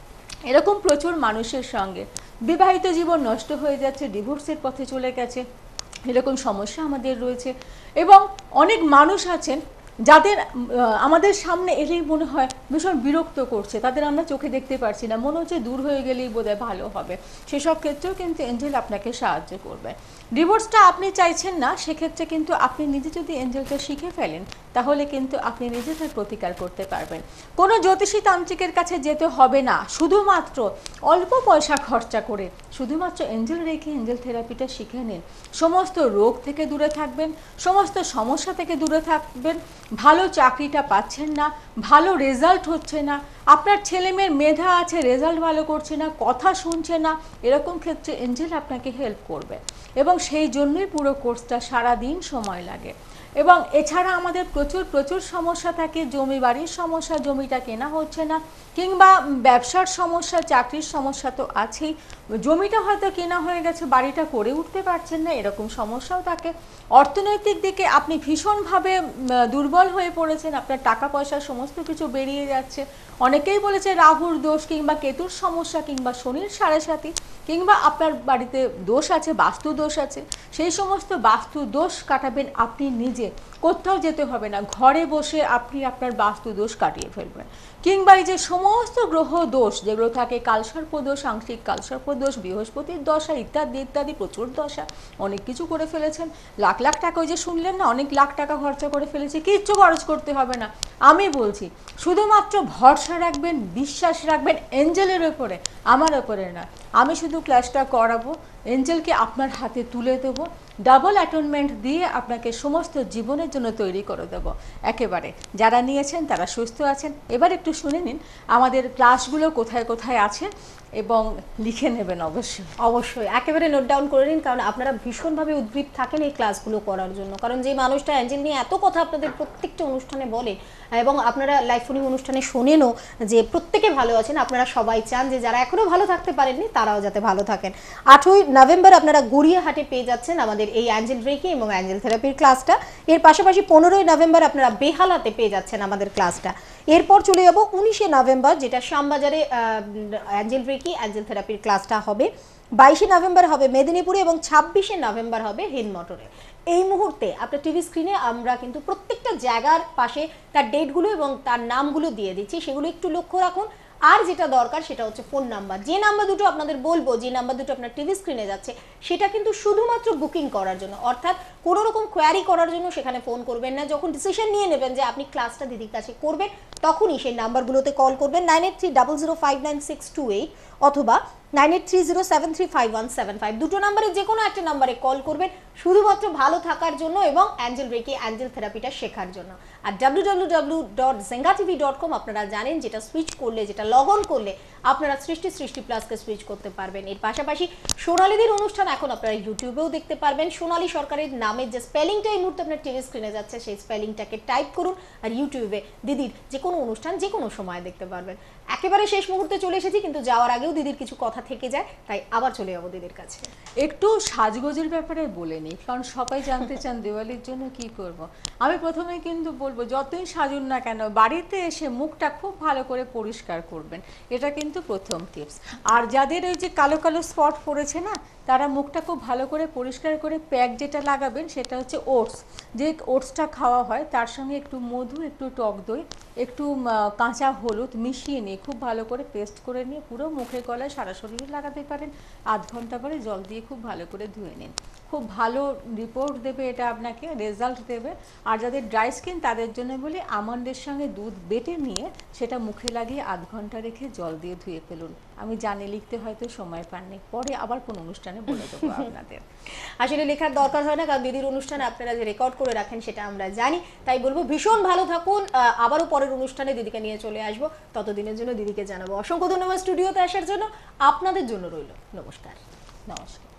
এরকম প্রচুর মানুষের সঙ্গে বিবাহিত জীবন নষ্ট হয়ে যাচ্ছে, ডিভোর্সের পথে চলে গেছে, এরকম সমস্যা আমাদের রয়েছে। এবং অনেক মানুষ আছেন যাদের আমাদের সামনে এলেই মনে হয় ভীষণ বিরক্ত করছে, তাদের আমরা চোখে দেখতে পারছি না, মনে হচ্ছে দূর হয়ে গেলেই বোধহয় ভালো হবে। সেসব ক্ষেত্রেও কিন্তু এঞ্জেল আপনাকে সাহায্য করবে। ডিভোর্সটা আপনি চাইছেন না, সেক্ষেত্রে কিন্তু আপনি নিজে যদি এঞ্জেলটা শিখে ফেলেন তাহলে কিন্তু আপনি নিজে তার প্রতিকার করতে পারবেন। কোনো জ্যোতিষী তান্ত্রিকের কাছে যেতে হবে না, শুধুমাত্র অল্প পয়সা খরচা করে শুধুমাত্র এঞ্জেল রেখে এঞ্জেল থেরাপিটা শিখে নিন। সমস্ত রোগ থেকে দূরে থাকবেন, সমস্ত সমস্যা থেকে দূরে থাকবেন। ভালো চাকরিটা পাচ্ছেন না, ভালো রেজাল্ট হচ্ছে না, আপনার ছেলে মেয়ের মেধা আছে, রেজাল্ট ভালো করছে না, কথা শুনছে না, এরকম ক্ষেত্রে এঞ্জেল আপনাকে হেল্প করবে। এবং সেই জন্যই পুরো কোর্সটা সারাদিন সময় লাগে। এবং এছাড়া আমাদের প্রচুর প্রচুর সমস্যা থাকে, জমি বাড়ির সমস্যা, জমিটা কেনা হচ্ছে না, কিংবা ব্যবসার সমস্যা, চাকরির সমস্যা তো আছেই, জমিটা হয়তো কেনা হয়ে গেছে, বাড়িটা করে উঠতে পারছেন না, এরকম সমস্যাও থাকে। অর্থনৈতিক দিকে আপনি ভীষণভাবে দুর্বল হয়ে পড়েছেন, আপনার টাকা পয়সা সমস্ত কিছু বেরিয়ে যাচ্ছে। অনেকেই বলেছে রাহুর দোষ, কিংবা কেতুর সমস্যা, কিংবা শনির সাড়ে সাথী, কিংবা আপনার বাড়িতে দোষ আছে, বাস্তু দোষ আছে। সেই সমস্ত বাস্তু দোষ কাটাবেন আপনি নিজে, কোথাও যেতে হবে না, ঘরে বসে আপনি আপনার বাস্তু দোষ কাটিয়ে ফেলবেন। কিংবা এই যে সমস্ত গ্রহ দোষ যেগুলো থাকে, কালসর্প দোষ, আংশিক কালসর্প দোষ, বৃহস্পতির দশা ইত্যাদি ইত্যাদি প্রচুর দশা, অনেক কিছু করে ফেলেছেন, লাখ লাখ টাকা, ওই যে শুনলেন না অনেক লাখ টাকা খরচা করে ফেলেছে, কিচ্ছু খরচ করতে হবে না। আমি বলছি শুধুমাত্র ভরসা রাখবেন, বিশ্বাস রাখবেন এঞ্জেলের ওপরে, আমার ওপরে না। আমি শুধু ক্লাসটা করাবো, এঞ্জেলকে আপনার হাতে তুলে দেবো, ডাবল অ্যাটনমেন্ট দিয়ে আপনাকে সমস্ত জীবনের জন্য তৈরি করে দেবো একেবারে। যারা নিয়েছেন তারা সুস্থ আছেন। এবার একটু শুনে নিন আমাদের ক্লাসগুলো কোথায় কোথায় আছে এবং লিখে নেবেন অবশ্যই অবশ্যই একেবারে নোট ডাউন করে নিন, কারণ আপনারা ভীষণভাবে উদ্গ্রীব থাকেন এই ক্লাসগুলো করার জন্য। কারণ যে মানুষটা অ্যাঞ্জেল নিয়ে এত কথা আপনাদের প্রত্যেকটা অনুষ্ঠানে বলে, এবং আপনারা লাইভ ফোনিং অনুষ্ঠানে শোনেনও যে প্রত্যেকে ভালো আছেন, আপনারা সবাই চান যে যারা এখনও ভালো থাকতে পারেননি তারাও যাতে ভালো থাকেন। আটই নভেম্বর আপনারা গড়িয়াহাটে পেয়ে যাচ্ছেন আমাদের এই অ্যাঞ্জেল রেকি এবং অ্যাঞ্জেল থেরাপির ক্লাসটা। এর পাশাপাশি পনেরোই নভেম্বর আপনারা বেহালাতে পেয়ে যাচ্ছেন আমাদের ক্লাসটা। এরপর চলে যাব উনিশে নভেম্বর, যেটা শ্যামবাজারে অ্যাঞ্জেল রেকি অ্যাঞ্জেল থেরাপির ক্লাসটা হবে। বাইশে নভেম্বর হবে মেদিনীপুরে এবং ছাব্বিশে নভেম্বর হবে হিন্দমটরে। এই মুহূর্তে আপনার টিভি স্ক্রিনে আমরা কিন্তু প্রত্যেকটা জায়গার পাশে তার ডেটগুলো এবং তার নামগুলো দিয়ে দিচ্ছি, সেগুলো একটু লক্ষ্য রাখুন। আর যেটা দরকার সেটা হচ্ছে ফোন নাম্বার। যে নাম্বার দুটো আপনাদের বলবো, যে নাম্বার দুটো আপনার টিভি স্ক্রিনে যাচ্ছে, সেটা কিন্তু শুধুমাত্র বুকিং করার জন্য, অর্থাৎ কোনো রকম কোয়ারি করার জন্য সেখানে ফোন করবেন না। যখন ডিসিশন নিয়ে নেবেন যে আপনি ক্লাসটা দিদির কাছে করবেন, তখনই সেই নাম্বারগুলোতে কল করবেন, nine eight three double zero five nine six two eight অথবা nine eight three zero seven three five one seven five. দুটো নাম্বারে যে কোনো একটা নাম্বারে কল করবেন শুধুমাত্র ভালো থাকার জন্য এবং অ্যাঞ্জেল রেকি অ্যাঞ্জেল থেরাপিটা শেখার জন্য। আর W W W dot Zenga TV dot com আপনারা জানেন, যেটা সুইচ করলে, যেটা লগ অন করলে আপনারা সৃষ্টি সৃষ্টি প্লাসকে সুইচ করতে পারবেন। এর পাশাপাশি সোনালীদের অনুষ্ঠান এখন আপনারা ইউটিউবেও দেখতে পারবেন। সোনালী সরকারের নামের যে স্পেলিংটা এই মুহূর্তে আপনার টিভি স্ক্রিনে যাচ্ছে, সেই স্পেলিংটাকে টাইপ করুন আর ইউটিউবে দিদির যে কোনো অনুষ্ঠান যে কোনো সময় দেখতে পারবেন। একেবারে শেষ মুহূর্তে চলে এসেছি, কিন্তু যাওয়ার আগেও দিদির কিছু কথা থেকে যায়, তাই আবার চলে যাবো দিদির কাছে। একটু সাজগোজের ব্যাপারে বলে নিই, কারণ সবাই জানতে চান দিওয়ালির জন্য কি করব। আমি প্রথমেই কিন্তু বলবো, যতই সাজুন না কেন বাড়িতে এসে মুখটা খুব ভালো করে পরিষ্কার করবেন, এটা কিন্তু প্রথম টিপস। আর যাদের ওই যে কালো কালো স্পট পড়েছে না, তারা মুখটা খুব ভালো করে পরিষ্কার করে প্যাক যেটা লাগাবেন সেটা হচ্ছে ওটস। যে ওটসটা খাওয়া হয় তার সঙ্গে একটু মধু, একটু টক দই, একটু কাঁচা হলুদ মিশিয়ে নিয়ে খুব ভালো করে পেস্ট করে নিয়ে পুরো মুখে গলায় সারা শরীরে লাগাতে পারেন। আধ ঘন্টা পরে জল দিয়ে খুব ভালো করে ধুয়ে নিন, খুব ভালো রিপোর্ট দেবে এটা, আপনাকে রেজাল্ট দেবে। আর যাদের ড্রাই স্কিন তাদের জন্য বলি আমন্ডের সঙ্গে দুধ বেটে নিয়ে সেটা মুখে লাগিয়ে আধ ঘন্টা রেখে জল দিয়ে ধুয়ে ফেলুন। আমি জানি লিখতে হয়তো সময় পাননি, পরে আবার কোন অনুষ্ঠানে বলে দেবো আপনাদের। আসলে লেখার দরকার হয় না, কারণ দিদির অনুষ্ঠানে আপনারা যে রেকর্ড করে রাখেন সেটা আমরা জানি। তাই বলবো ভীষণ ভালো থাকুন, আবারও পরের অনুষ্ঠানে দিদিকে নিয়ে চলে আসবো। ততদিনের জন্য দিদিকে জানাবো অসংখ্য ধন্যবাদ স্টুডিওতে আসার জন্য। আপনাদের জন্য রইল নমস্কার। নমস্কার।